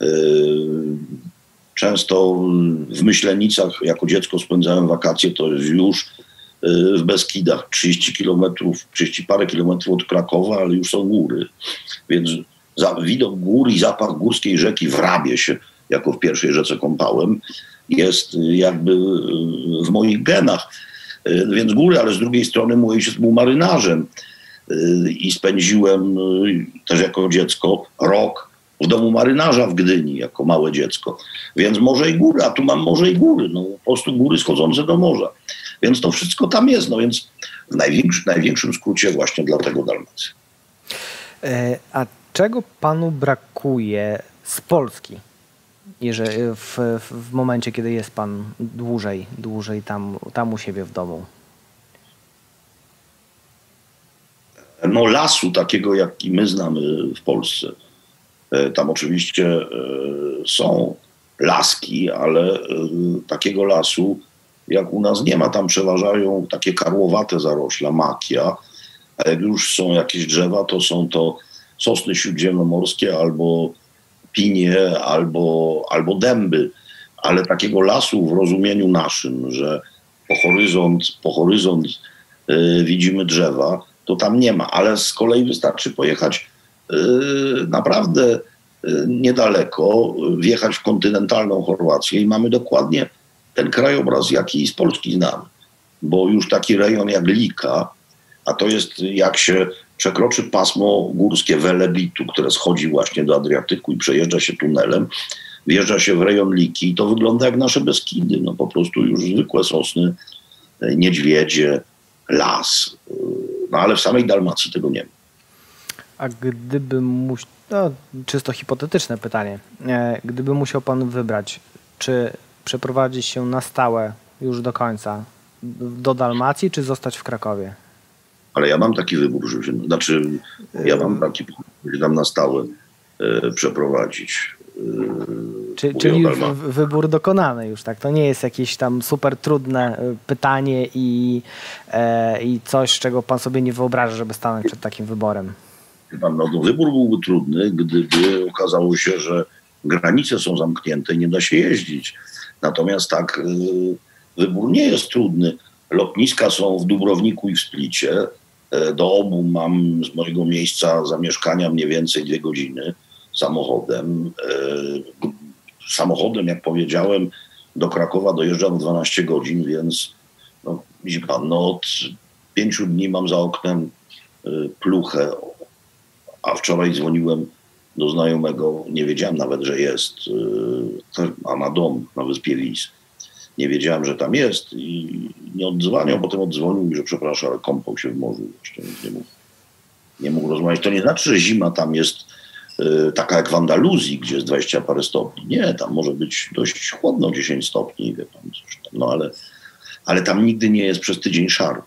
Często w Myślenicach jako dziecko spędzałem wakacje, to jest już w Beskidach, trzydzieści kilometrów, trzydzieści parę kilometrów od Krakowa, ale już są góry. Więc za, widok gór i zapach górskiej rzeki w Rabie się, jako w pierwszej rzece kąpałem, jest jakby w moich genach. Więc góry, ale z drugiej strony mój ojciec był marynarzem i spędziłem też jako dziecko rok w domu marynarza w Gdyni, jako małe dziecko. Więc morze i góry, a tu mam morze i góry. No, po prostu góry schodzące do morza. Więc to wszystko tam jest. No więc w największym, największym skrócie właśnie dlatego Dalmacja. A czego panu brakuje z Polski, jeżeli w, w momencie, kiedy jest pan dłużej, dłużej tam, tam u siebie w domu? No lasu takiego, jaki my znamy w Polsce. Tam oczywiście są laski, ale takiego lasu jak u nas nie ma. Tam przeważają takie karłowate zarośla, makia, a jak już są jakieś drzewa, to są to sosny śródziemnomorskie albo pinie, albo, albo dęby. Ale takiego lasu w rozumieniu naszym, że po horyzont, po horyzont yy, widzimy drzewa, to tam nie ma. Ale z kolei wystarczy pojechać yy, naprawdę yy, niedaleko, wjechać w kontynentalną Chorwację i mamy dokładnie ten krajobraz, jaki z Polski znamy. Bo już taki rejon jak Lika, a to jest jak się przekroczy pasmo górskie Velebitu, które schodzi właśnie do Adriatyku i przejeżdża się tunelem, wjeżdża się w rejon Liki i to wygląda jak nasze Beskidy. No po prostu już zwykłe sosny, niedźwiedzie, las. No ale w samej Dalmacji tego nie ma. A gdyby musiał, no, czysto hipotetyczne pytanie, gdyby musiał pan wybrać, czy przeprowadzić się na stałe już do końca do Dalmacji, czy zostać w Krakowie? Ale ja mam taki wybór, żeby się, znaczy ja mam taki, żeby tam na stałe e, przeprowadzić. E, Czy, czyli w, wybór dokonany już, tak? To nie jest jakieś tam super trudne pytanie i, e, i coś, czego pan sobie nie wyobraża, żeby stanąć przed takim wyborem. Pan, no, wybór byłby trudny, gdyby okazało się, że granice są zamknięte i nie da się jeździć. Natomiast tak, e, wybór nie jest trudny. Lotniska są w Dubrowniku i w Splicie. Do obu mam z mojego miejsca zamieszkania mniej więcej dwie godziny samochodem. Samochodem, jak powiedziałem, do Krakowa dojeżdżam w dwanaście godzin, więc no, widzi pan, no, od pięciu dni mam za oknem pluchę, a wczoraj dzwoniłem do znajomego, nie wiedziałem nawet, że jest, a ma dom na wyspie Lis. Nie wiedziałem, że tam jest i nie odzwaniał, potem odzwonił mi, że przepraszam, ale kąpał się w morzu. Jeszcze nie mógł, nie mógł rozmawiać. To nie znaczy, że zima tam jest y, taka jak w Andaluzji, gdzie jest dwadzieścia parę stopni. Nie, tam może być dość chłodno, dziesięć stopni, wie pan, coś tam. No ale, ale tam nigdy nie jest przez tydzień szaro.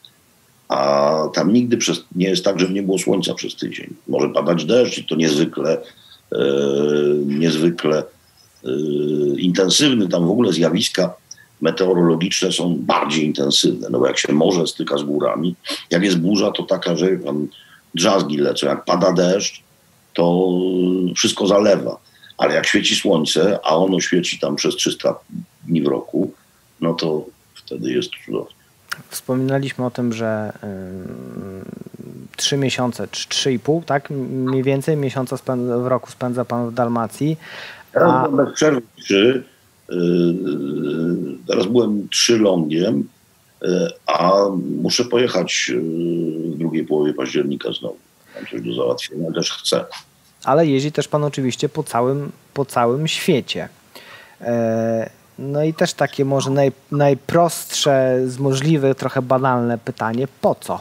A tam nigdy przez, nie jest tak, żeby nie było słońca przez tydzień. Może padać deszcz i to niezwykle, y, niezwykle intensywny, tam w ogóle zjawiska meteorologiczne są bardziej intensywne, no bo jak się morze styka z górami, jak jest burza, to taka, że tam drzazgi lecą, jak pada deszcz, to wszystko zalewa, ale jak świeci słońce, a ono świeci tam przez trzysta dni w roku, no to wtedy jest cudownie. Wspominaliśmy o tym, że trzy yy, miesiące, czy trzy i pół, tak? Mniej więcej miesiąca spędza, w roku spędza pan w Dalmacji. Teraz bez przerwy trzy. Teraz byłem trzy longiem, a muszę pojechać w drugiej połowie października znowu. Mam coś do załatwienia, też chcę. Ale jeździ też pan oczywiście po całym, po całym świecie. No i też takie może naj, najprostsze z możliwych, trochę banalne pytanie, po co?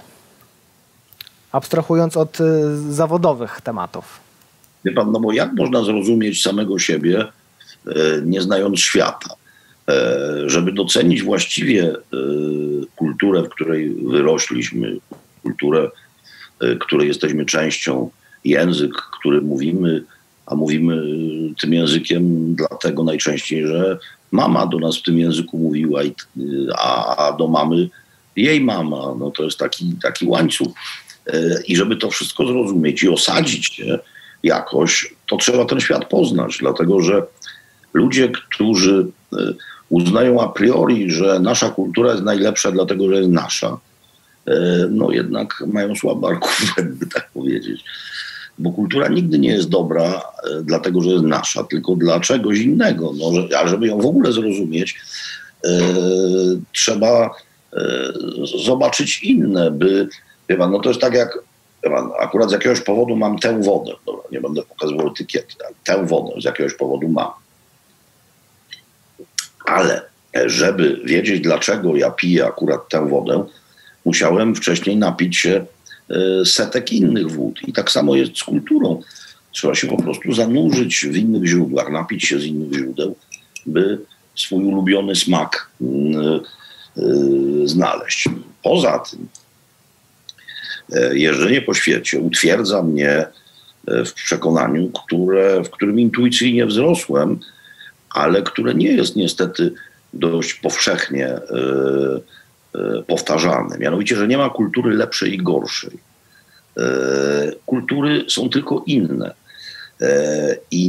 Abstrahując od zawodowych tematów. Wie pan, no bo jak można zrozumieć samego siebie, e, nie znając świata? E, żeby docenić właściwie e, kulturę, w której wyrośliśmy, kulturę, e, której jesteśmy częścią, język, który mówimy, a mówimy tym językiem dlatego najczęściej, że mama do nas w tym języku mówiła, a do mamy jej mama. No to jest taki, taki łańcuch. I żeby to wszystko zrozumieć i osadzić się jakoś, to trzeba ten świat poznać, dlatego że ludzie, którzy uznają a priori, że nasza kultura jest najlepsza dlatego, że jest nasza, no jednak mają słabe argumenty, tak powiedzieć. Bo kultura nigdy nie jest dobra dlatego, że jest nasza, tylko dla czegoś innego. No, że, a żeby ją w ogóle zrozumieć, e, trzeba e, zobaczyć inne, by, wie pan, no to jest tak jak, wie pan, akurat z jakiegoś powodu mam tę wodę, dobra, nie będę pokazywał etykiety, ale tę wodę z jakiegoś powodu mam. Ale żeby wiedzieć, dlaczego ja piję akurat tę wodę, musiałem wcześniej napić się setek innych wód. I tak samo jest z kulturą. Trzeba się po prostu zanurzyć w innych źródłach, napić się z innych źródeł, by swój ulubiony smak yy, yy, znaleźć. Poza tym yy, jeżdżenie po świecie utwierdza mnie w przekonaniu, które, w którym intuicyjnie wzrosłem, ale które nie jest niestety dość powszechnie yy, powtarzane. Mianowicie, że nie ma kultury lepszej i gorszej. Kultury są tylko inne. I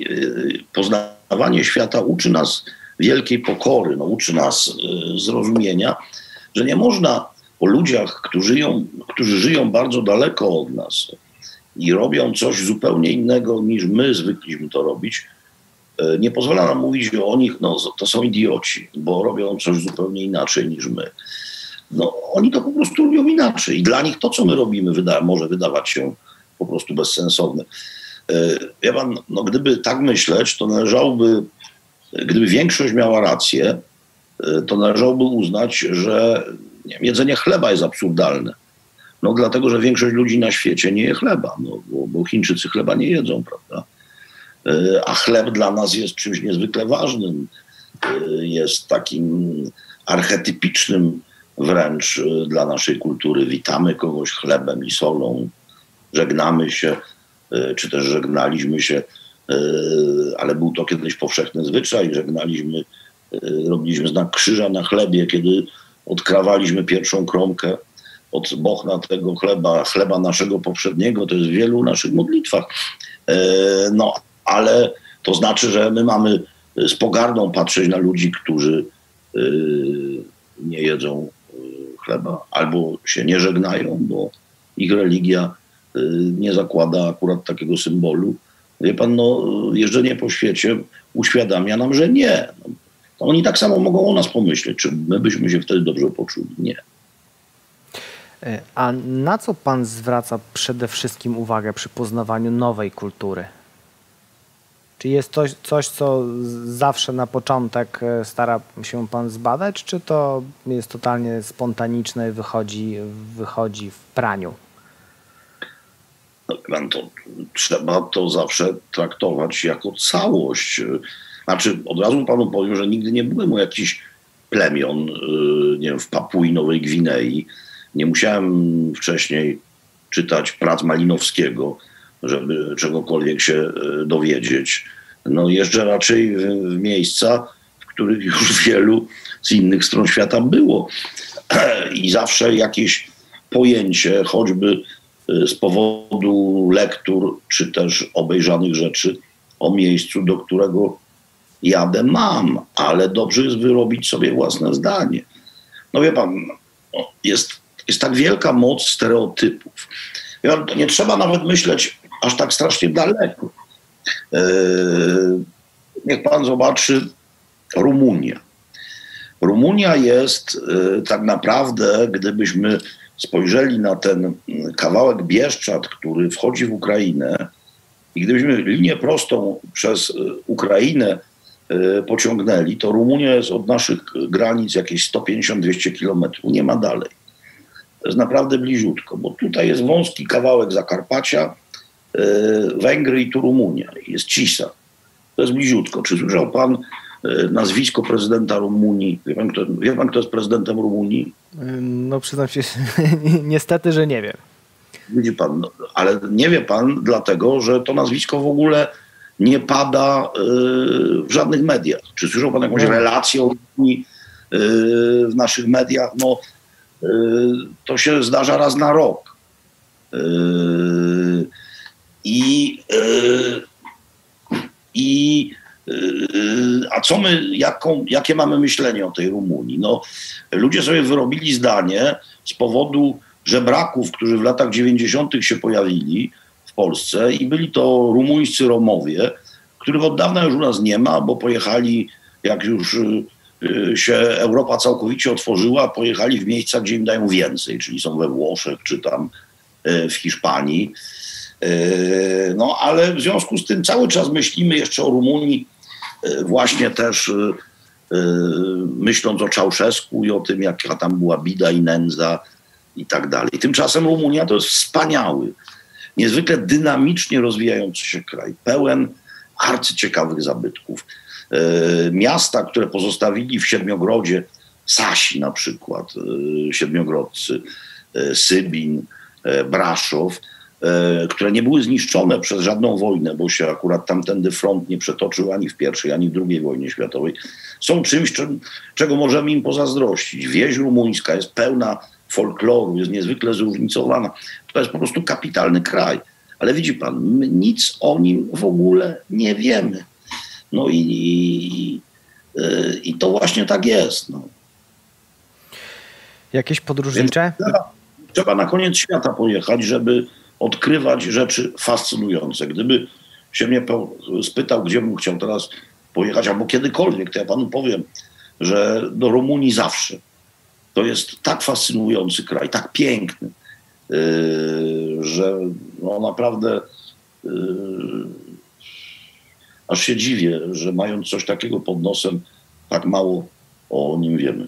poznawanie świata uczy nas wielkiej pokory, no, uczy nas zrozumienia, że nie można o ludziach, którzy żyją, którzy żyją bardzo daleko od nas i robią coś zupełnie innego niż my zwykliśmy to robić, nie pozwala nam mówić o nich, no to są idioci, bo robią coś zupełnie inaczej niż my. No, oni to po prostu robią inaczej i dla nich to, co my robimy, wyda- może wydawać się po prostu bezsensowne. Wie pan, no, gdyby tak myśleć, to należałoby, gdyby większość miała rację, to należałoby uznać, że nie wiem, jedzenie chleba jest absurdalne. No dlatego, że większość ludzi na świecie nie je chleba, no, bo, bo Chińczycy chleba nie jedzą, prawda? A chleb dla nas jest czymś niezwykle ważnym. Jest takim archetypicznym wręcz dla naszej kultury. Witamy kogoś chlebem i solą, żegnamy się, czy też żegnaliśmy się, ale był to kiedyś powszechny zwyczaj. Żegnaliśmy, robiliśmy znak krzyża na chlebie, kiedy odkrawaliśmy pierwszą kromkę od bochna tego chleba, chleba naszego poprzedniego. To jest w wielu naszych modlitwach. No, ale to znaczy, że my mamy z pogardą patrzeć na ludzi, którzy nie jedzą chleba albo się nie żegnają, bo ich religia nie zakłada akurat takiego symbolu. Wie pan, no, jeżdżenie po świecie uświadamia nam, że nie. No, oni tak samo mogą o nas pomyśleć, czy my byśmy się wtedy dobrze poczuli. Nie. A na co pan zwraca przede wszystkim uwagę przy poznawaniu nowej kultury? Czy jest coś, coś, co zawsze na początek stara się pan zbadać, czy to jest totalnie spontaniczne i wychodzi, wychodzi w praniu? No, to, trzeba to zawsze traktować jako całość. Znaczy, od razu panu powiem, że nigdy nie byłem u jakichś plemion, nie wiem, w Papui Nowej Gwinei. Nie musiałem wcześniej czytać prac Malinowskiego, żeby czegokolwiek się dowiedzieć. No jeżdżę raczej w, w miejsca, w których już wielu z innych stron świata było. I zawsze jakieś pojęcie, choćby z powodu lektur, czy też obejrzanych rzeczy o miejscu, do którego jadę, mam. Ale dobrze jest wyrobić sobie własne zdanie. No wie pan, jest, jest tak wielka moc stereotypów. Nie trzeba nawet myśleć aż tak strasznie daleko. Niech pan zobaczy Rumunię. Rumunia jest tak naprawdę, gdybyśmy spojrzeli na ten kawałek Bieszczad, który wchodzi w Ukrainę i gdybyśmy linię prostą przez Ukrainę pociągnęli, to Rumunia jest od naszych granic jakieś sto pięćdziesiąt do dwustu kilometrów. Nie ma dalej. To jest naprawdę bliziutko, bo tutaj jest wąski kawałek Zakarpacia, Węgry i tu Rumunia. Jest Cisa. To jest bliziutko. Czy słyszał pan nazwisko prezydenta Rumunii? Wie pan, kto, wie pan, kto jest prezydentem Rumunii? No przyznam się, niestety, że nie wiem. Widzi pan, no, ale nie wie pan dlatego, że to nazwisko w ogóle nie pada w żadnych mediach. Czy słyszał pan jakąś relację o Rumunii w naszych mediach? No, to się zdarza raz na rok. I, i a co my, jaką, jakie mamy myślenie o tej Rumunii? No, ludzie sobie wyrobili zdanie z powodu żebraków, którzy w latach dziewięćdziesiątych się pojawili w Polsce i byli to rumuńscy Romowie, których od dawna już u nas nie ma, bo pojechali, jak już się Europa całkowicie otworzyła, pojechali w miejsca, gdzie im dają więcej, czyli są we Włoszech czy tam w Hiszpanii. No ale w związku z tym cały czas myślimy jeszcze o Rumunii, właśnie też myśląc o Czałszewsku i o tym, jaka tam była bida i nędza i tak dalej. Tymczasem Rumunia to jest wspaniały, niezwykle dynamicznie rozwijający się kraj, pełen arcyciekawych zabytków. Miasta, które pozostawili w Siedmiogrodzie, Sasi na przykład, Siedmiogrodcy, Sybin, Braszow, które nie były zniszczone przez żadną wojnę, bo się akurat tamtędy front nie przetoczył ani w pierwszej, ani w drugiej wojnie światowej, są czymś, czego możemy im pozazdrościć. Wieś rumuńska jest pełna folkloru, jest niezwykle zróżnicowana. To jest po prostu kapitalny kraj. Ale widzi pan, my nic o nim w ogóle nie wiemy. No i, i, i to właśnie tak jest. No. Jakieś podróżnicze? Trzeba, trzeba na koniec świata pojechać, żeby odkrywać rzeczy fascynujące. Gdyby się mnie spytał, gdzie bym chciał teraz pojechać, albo kiedykolwiek, to ja panu powiem, że do Rumunii zawsze. To jest tak fascynujący kraj, tak piękny, yy, że no naprawdę yy, aż się dziwię, że mając coś takiego pod nosem, tak mało o nim wiemy.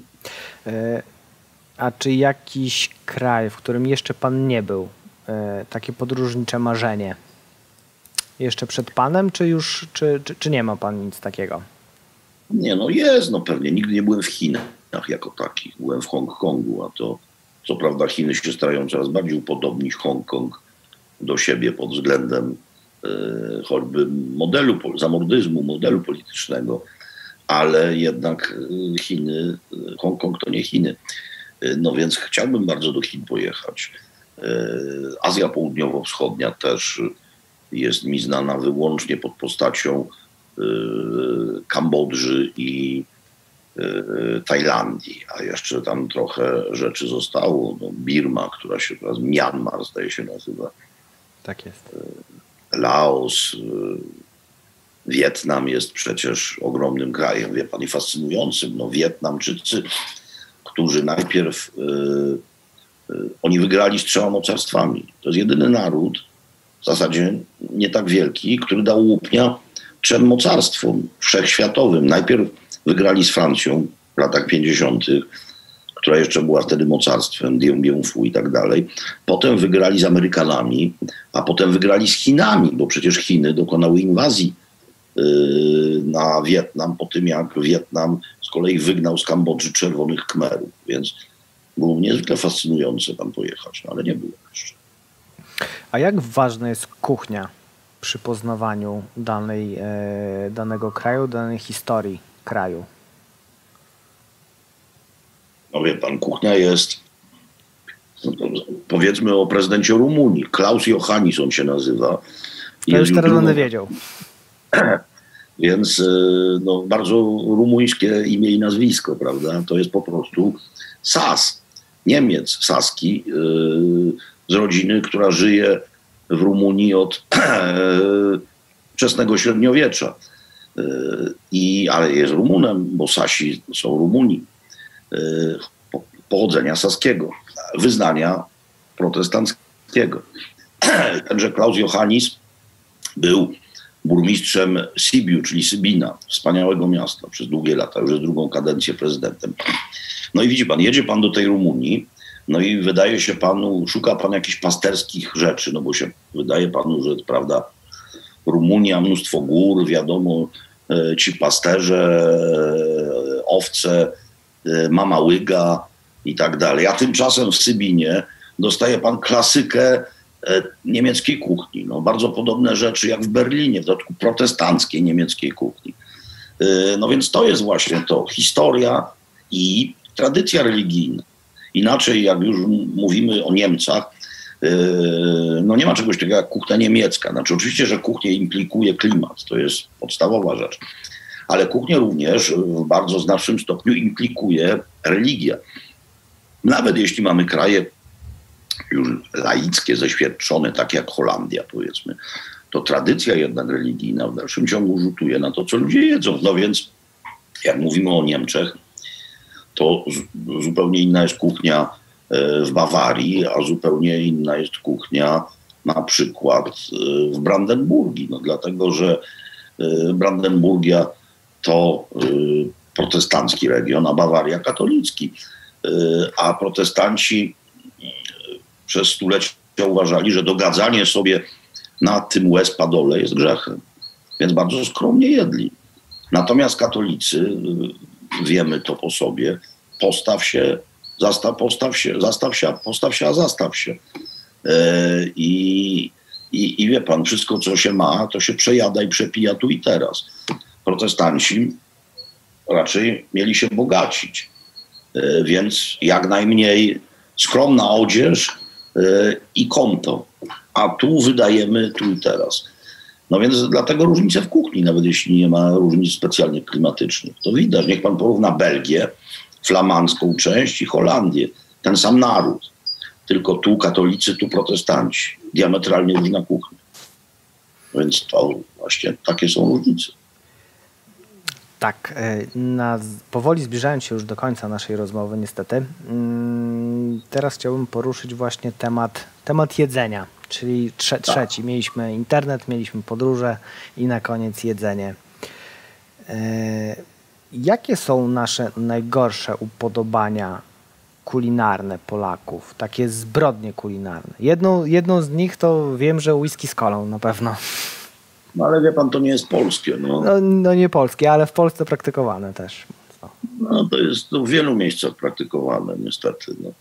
A czy jakiś kraj, w którym jeszcze pan nie był, takie podróżnicze marzenie, jeszcze przed panem, czy już, czy, czy, czy nie ma pan nic takiego? Nie, no jest, no pewnie. Nigdy nie byłem w Chinach jako takich. Byłem w Hongkongu, a to co prawda Chiny się starają coraz bardziej upodobnić Hongkong do siebie pod względem e, choćby modelu, zamordyzmu, modelu politycznego, ale jednak Chiny, Hongkong to nie Chiny. No więc chciałbym bardzo do Chin pojechać. Azja Południowo-Wschodnia też jest mi znana wyłącznie pod postacią Kambodży i Tajlandii, a jeszcze tam trochę rzeczy zostało. No, Birma, która się teraz Myanmar zdaje się nazywa. Tak jest. Laos, Wietnam jest przecież ogromnym krajem, wie pan, i fascynującym. No, Wietnamczycy, którzy najpierw y, y, oni wygrali z trzema mocarstwami. To jest jedyny naród, w zasadzie nie tak wielki, który dał łupnia trzem mocarstwom wszechświatowym. Najpierw wygrali z Francją w latach pięćdziesiątych, która jeszcze była wtedy mocarstwem, Dien Bien Phu i tak dalej. Potem wygrali z Amerykanami, a potem wygrali z Chinami, bo przecież Chiny dokonały inwazji yy, na Wietnam po tym, jak Wietnam z kolei wygnał z Kambodży czerwonych Khmerów. Więc było niezwykle fascynujące tam pojechać, no, ale nie było jeszcze. A jak ważna jest kuchnia przy poznawaniu danej, e, danego kraju, danej historii kraju? No wie pan, kuchnia jest, no powiedzmy o prezydencie Rumunii, Klaus Iohannis on się nazywa. To już teraz będę wiedział. Więc no, bardzo rumuńskie imię i nazwisko, prawda? To jest po prostu Sas, Niemiec saski, yy, z rodziny, która żyje w Rumunii od wczesnego średniowiecza. Yy, i, ale jest Rumunem, bo Sasi są Rumuni. Yy, po, pochodzenia saskiego, wyznania protestanckiego. Tenże Klaus Iohannis był burmistrzem Sibiu, czyli Sybina, wspaniałego miasta przez długie lata, już jest drugą kadencję prezydentem. No i widzi pan, jedzie pan do tej Rumunii, no i wydaje się panu, szuka pan jakichś pasterskich rzeczy, no bo się wydaje panu, że prawda, Rumunia, mnóstwo gór, wiadomo, ci pasterze, owce, mama łyga i tak dalej. A tymczasem w Sybinie dostaje pan klasykę niemieckiej kuchni. No, bardzo podobne rzeczy jak w Berlinie, w dodatku protestanckiej niemieckiej kuchni. No więc to jest właśnie to, historia i tradycja religijna. Inaczej, jak już mówimy o Niemcach, no nie ma czegoś takiego jak kuchnia niemiecka. Znaczy oczywiście, że kuchnia implikuje klimat, to jest podstawowa rzecz. Ale kuchnia również w bardzo znacznym stopniu implikuje religię. Nawet jeśli mamy kraje już laickie, zeświadczone, tak jak Holandia powiedzmy, to tradycja jednak religijna w dalszym ciągu rzutuje na to, co ludzie jedzą. No więc jak mówimy o Niemczech, to zupełnie inna jest kuchnia w Bawarii, a zupełnie inna jest kuchnia na przykład w Brandenburgii. No dlatego, że Brandenburgia to protestancki region, a Bawaria katolicki. A protestanci przez stulecia uważali, że dogadzanie sobie na tym łez-padole jest grzechem. Więc bardzo skromnie jedli. Natomiast katolicy, wiemy to po sobie, postaw się, zastaw, postaw się, zastaw się, postaw się, a zastaw się. I, i, I wie pan, wszystko co się ma, to się przejada i przepija tu i teraz. Protestanci raczej mieli się bogacić. Więc jak najmniej skromna odzież i konto. A tu wydajemy tu i teraz. No więc dlatego różnice w kuchni, nawet jeśli nie ma różnic specjalnie klimatycznych. To widać. Niech pan porówna Belgię, flamandzką część i Holandię. Ten sam naród. Tylko tu katolicy, tu protestanci. Diametralnie różna kuchnia. Więc to właśnie takie są różnice. Tak, na, powoli zbliżając się już do końca naszej rozmowy niestety, teraz chciałbym poruszyć właśnie temat, temat jedzenia, czyli trze, trzeci. Mieliśmy internet, mieliśmy podróże i na koniec jedzenie. Jakie są nasze najgorsze upodobania kulinarne Polaków, takie zbrodnie kulinarne? Jedną, jedną z nich to wiem, że whisky z kolą na pewno. No ale wie pan, to nie jest polskie. No, no, no nie polskie, ale w Polsce praktykowane też. No, no to jest to w wielu miejscach praktykowane niestety. No.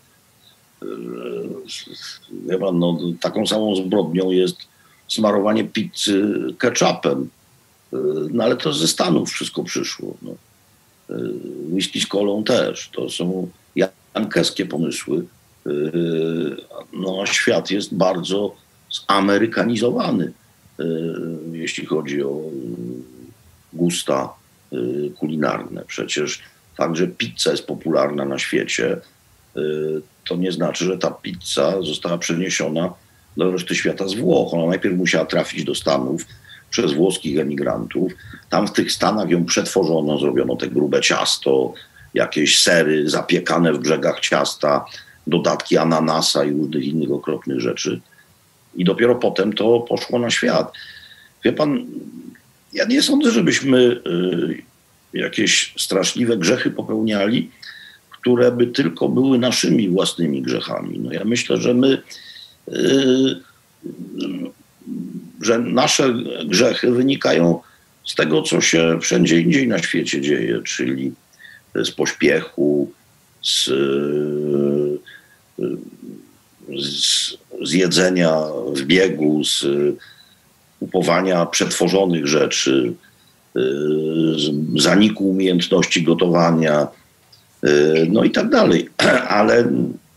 Wie pan, no, taką samą zbrodnią jest smarowanie pizzy ketchupem. No ale to ze Stanów wszystko przyszło. No. Whisky z kolą też. To są jankeskie pomysły. No, świat jest bardzo zamerykanizowany, jeśli chodzi o gusta kulinarne. Przecież fakt, że pizza jest popularna na świecie, to nie znaczy, że ta pizza została przeniesiona do reszty świata z Włoch. Ona najpierw musiała trafić do Stanów przez włoskich emigrantów. Tam w tych Stanach ją przetworzono, zrobiono te grube ciasto, jakieś sery zapiekane w brzegach ciasta, dodatki ananasa i różnych innych okropnych rzeczy. I dopiero potem to poszło na świat. Wie pan, ja nie sądzę, żebyśmy y, jakieś straszliwe grzechy popełniali, które by tylko były naszymi własnymi grzechami. No ja myślę, że my, y, że nasze grzechy wynikają z tego, co się wszędzie indziej na świecie dzieje, czyli z pośpiechu, z, z, z jedzenia w biegu, z kupowania przetworzonych rzeczy, z zaniku umiejętności gotowania, no i tak dalej. Ale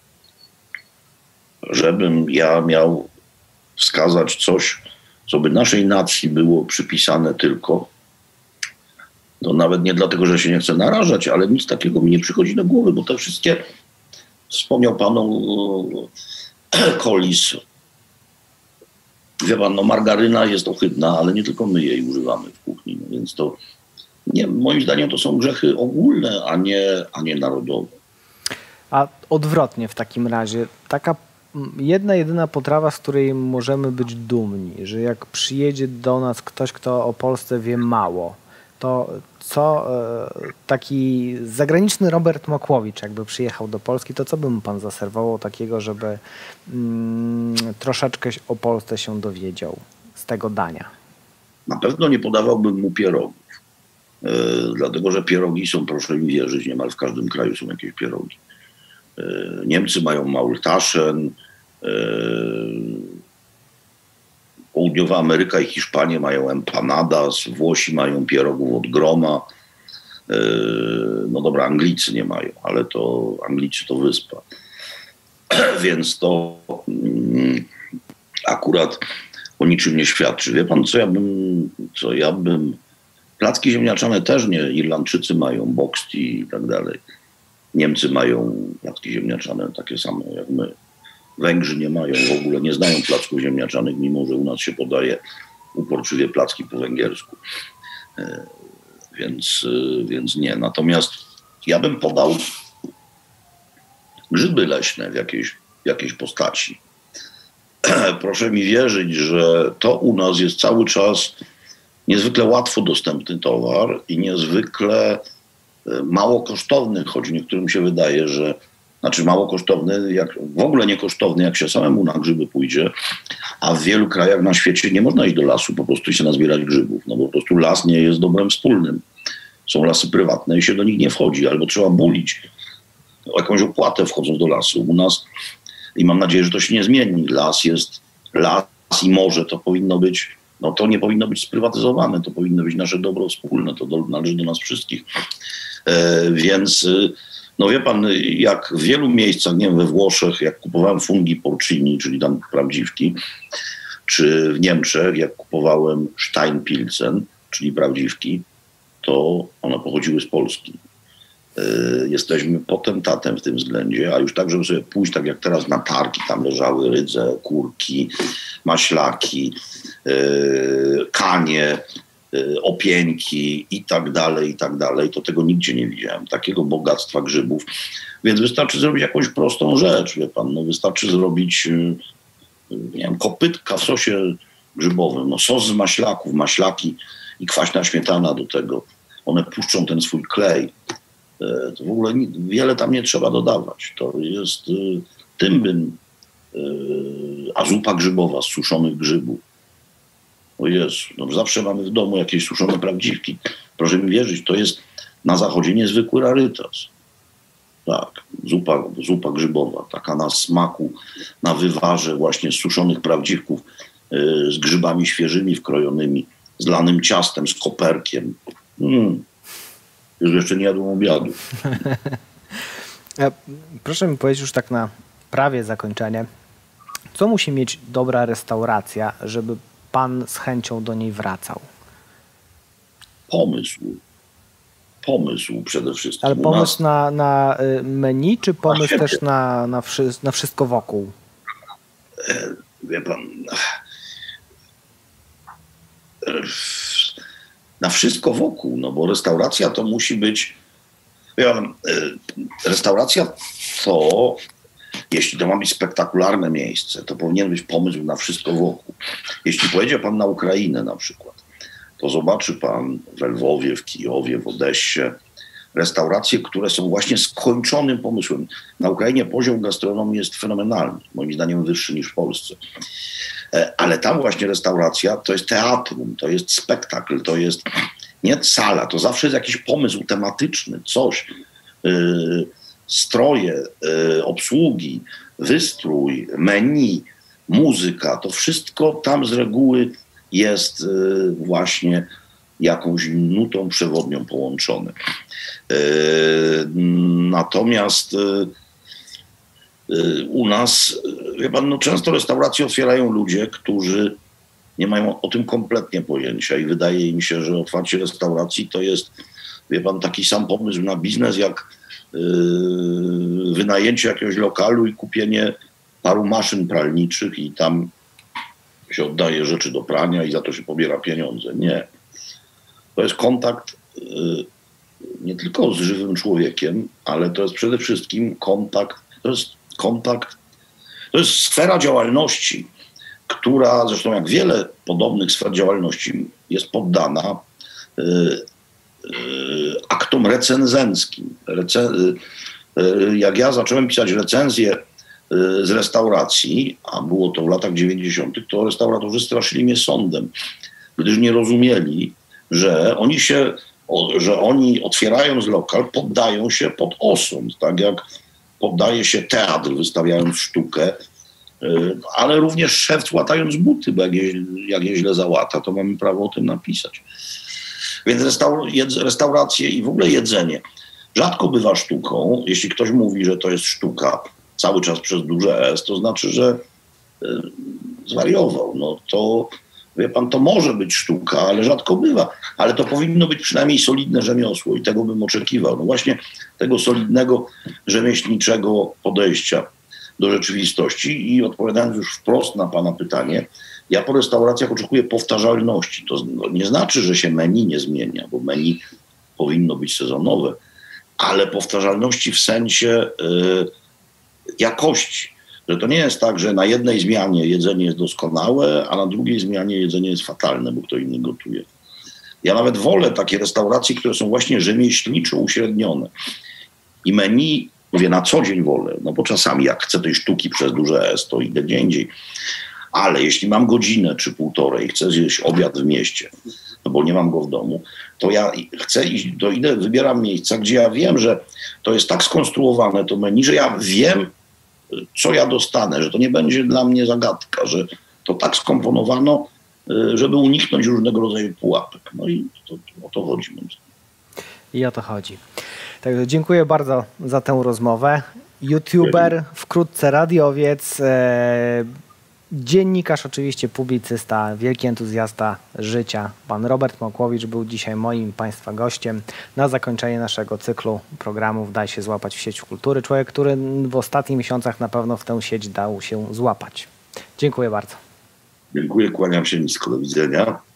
żebym ja miał wskazać coś, co by naszej nacji było przypisane tylko, no nawet nie dlatego, że się nie chcę narażać, ale nic takiego mi nie przychodzi do głowy, bo te wszystkie, wspomniał pan o Collis. Wie pan, no margaryna jest ohydna, ale nie tylko my jej używamy w kuchni, no więc to nie, moim zdaniem to są grzechy ogólne, a nie, a nie narodowe. A odwrotnie w takim razie, taka jedna, jedyna potrawa, z której możemy być dumni, że jak przyjedzie do nas ktoś, kto o Polsce wie mało, to co taki zagraniczny Robert Makłowicz jakby przyjechał do Polski, to co by mu pan zaserwował takiego, żeby mm, troszeczkę o Polsce się dowiedział z tego dania? Na pewno nie podawałbym mu pierogów, yy, dlatego że pierogi są, proszę mi wierzyć, niemal w każdym kraju są jakieś pierogi. Yy, Niemcy mają Maultaschen, yy, Południowa Ameryka i Hiszpania mają empanadas, Włosi mają pierogów od groma. No dobra, Anglicy nie mają, ale to Anglicy to wyspa. Więc to mm, akurat o niczym nie świadczy. Wie pan, co ja bym, co ja bym... Placki ziemniaczane też nie. Irlandczycy mają boxty i tak dalej. Niemcy mają placki ziemniaczane takie same jak my. Węgrzy nie mają, w ogóle nie znają placków ziemniaczanych, mimo że u nas się podaje uporczywie placki po węgiersku. E, więc, e, więc nie. Natomiast ja bym podał grzyby leśne w jakiejś, w jakiejś postaci. Proszę mi wierzyć, że to u nas jest cały czas niezwykle łatwo dostępny towar i niezwykle mało kosztowny, choć niektórym się wydaje, że znaczy mało kosztowny, jak, w ogóle nie kosztowny, jak się samemu na grzyby pójdzie, a w wielu krajach na świecie nie można iść do lasu po prostu się nazbierać grzybów, no bo po prostu las nie jest dobrem wspólnym. Są lasy prywatne i się do nich nie wchodzi, albo trzeba bulić o jakąś opłatę wchodząc do lasu. U nas, i mam nadzieję, że to się nie zmieni, las jest las i morze, to powinno być, no to nie powinno być sprywatyzowane, to powinno być nasze dobro wspólne, to do, należy do nas wszystkich. E, więc no wie pan, jak w wielu miejscach, nie wiem, we Włoszech, jak kupowałem fungi porcini, czyli tam prawdziwki, czy w Niemczech, jak kupowałem Steinpilzen, czyli prawdziwki, to one pochodziły z Polski. Jesteśmy potentatem w tym względzie, a już tak, żeby sobie pójść, tak jak teraz na targi, tam leżały rydze, kurki, maślaki, kanie, opieńki i tak dalej, i tak dalej, to tego nigdzie nie widziałem, takiego bogactwa grzybów. Więc wystarczy zrobić jakąś prostą rzecz, wie pan, no wystarczy zrobić, nie wiem, kopytka w sosie grzybowym, no sos z maślaków, maślaki i kwaśna śmietana do tego. One puszczą ten swój klej. To w ogóle wiele tam nie trzeba dodawać. To jest tym bym, a zupa grzybowa z suszonych grzybów. O Jezu, no zawsze mamy w domu jakieś suszone prawdziwki. Proszę mi wierzyć, to jest na zachodzie niezwykły rarytas. Tak, zupa, zupa grzybowa, taka na smaku, na wywarze właśnie z suszonych prawdziwków, z grzybami świeżymi wkrojonymi, z lanym ciastem, z koperkiem. Mm. Już jeszcze nie jadłem obiadu. Proszę mi powiedzieć już tak na prawie zakończenie, co musi mieć dobra restauracja, żeby pan z chęcią do niej wracał? Pomysł. Pomysł przede wszystkim. Ale pomysł nas... na, na menu, czy pomysł na też na, na, wszy, na wszystko wokół? Wie pan... Na wszystko wokół, no bo restauracja to musi być... Restauracja to, jeśli to ma być spektakularne miejsce, to powinien być pomysł na wszystko wokół. Jeśli pojedzie pan na Ukrainę na przykład, to zobaczy pan w Lwowie, w Kijowie, w Odessie restauracje, które są właśnie skończonym pomysłem. Na Ukrainie poziom gastronomii jest fenomenalny, moim zdaniem wyższy niż w Polsce. Ale tam właśnie restauracja to jest teatrum, to jest spektakl, to jest nie sala, to zawsze jest jakiś pomysł tematyczny, coś. Yy, stroje, yy, obsługi, wystrój, menu, muzyka, to wszystko tam z reguły jest yy, właśnie jakąś nutą przewodnią połączone. Yy, natomiast yy, u nas, wie pan, no często restauracje otwierają ludzie, którzy nie mają o tym kompletnie pojęcia i wydaje im się, że otwarcie restauracji to jest, wie pan, taki sam pomysł na biznes jak yy, wynajęcie jakiegoś lokalu i kupienie paru maszyn pralniczych i tam się oddaje rzeczy do prania i za to się pobiera pieniądze. Nie. To jest kontakt yy, nie tylko z żywym człowiekiem, ale to jest przede wszystkim kontakt, to jest kontakt, to jest sfera działalności, która zresztą jak wiele podobnych sfer działalności jest poddana y, y, aktom recenzenckim. Rece, y, jak ja zacząłem pisać recenzje y, z restauracji, a było to w latach dziewięćdziesiątych, to restauratorzy straszyli mnie sądem, gdyż nie rozumieli, że oni się, o, że oni otwierając lokal poddają się pod osąd, tak jak poddaje się teatr, wystawiając sztukę, ale również szewc łatając buty, bo jak je, jak je źle załata, to mamy prawo o tym napisać. Więc restauracje i w ogóle jedzenie rzadko bywa sztuką. Jeśli ktoś mówi, że to jest sztuka cały czas przez duże S, to znaczy, że zwariował. No to, wie pan, to może być sztuka, ale rzadko bywa. Ale to powinno być przynajmniej solidne rzemiosło i tego bym oczekiwał. No właśnie tego solidnego, rzemieślniczego podejścia do rzeczywistości. I odpowiadając już wprost na pana pytanie, ja po restauracjach oczekuję powtarzalności. To nie znaczy, że się menu nie zmienia, bo menu powinno być sezonowe, ale powtarzalności w sensie y, jakości. Że to nie jest tak, że na jednej zmianie jedzenie jest doskonałe, a na drugiej zmianie jedzenie jest fatalne, bo kto inny gotuje. Ja nawet wolę takie restauracje, które są właśnie rzemieślniczo uśrednione. I menu, mówię, na co dzień wolę, no bo czasami jak chcę tej sztuki przez duże S, to idę gdzie indziej. Ale jeśli mam godzinę czy półtorej i chcę zjeść obiad w mieście, no bo nie mam go w domu, to ja chcę iść, to idę, wybieram miejsca, gdzie ja wiem, że to jest tak skonstruowane to menu, że ja wiem, co ja dostanę, że to nie będzie dla mnie zagadka, że to tak skomponowano, żeby uniknąć różnego rodzaju pułapek. No i to, to, o to chodzi. I o to chodzi. Także dziękuję bardzo za tę rozmowę. YouTuber, wkrótce radiowiec, e, dziennikarz, oczywiście publicysta, wielki entuzjasta życia. Pan Robert Makłowicz był dzisiaj moim Państwa gościem na zakończenie naszego cyklu programów Daj się złapać w sieć kultury. Człowiek, który w ostatnich miesiącach na pewno w tę sieć dał się złapać. Dziękuję bardzo. Dziękuję, kłaniam się nisko. Do widzenia.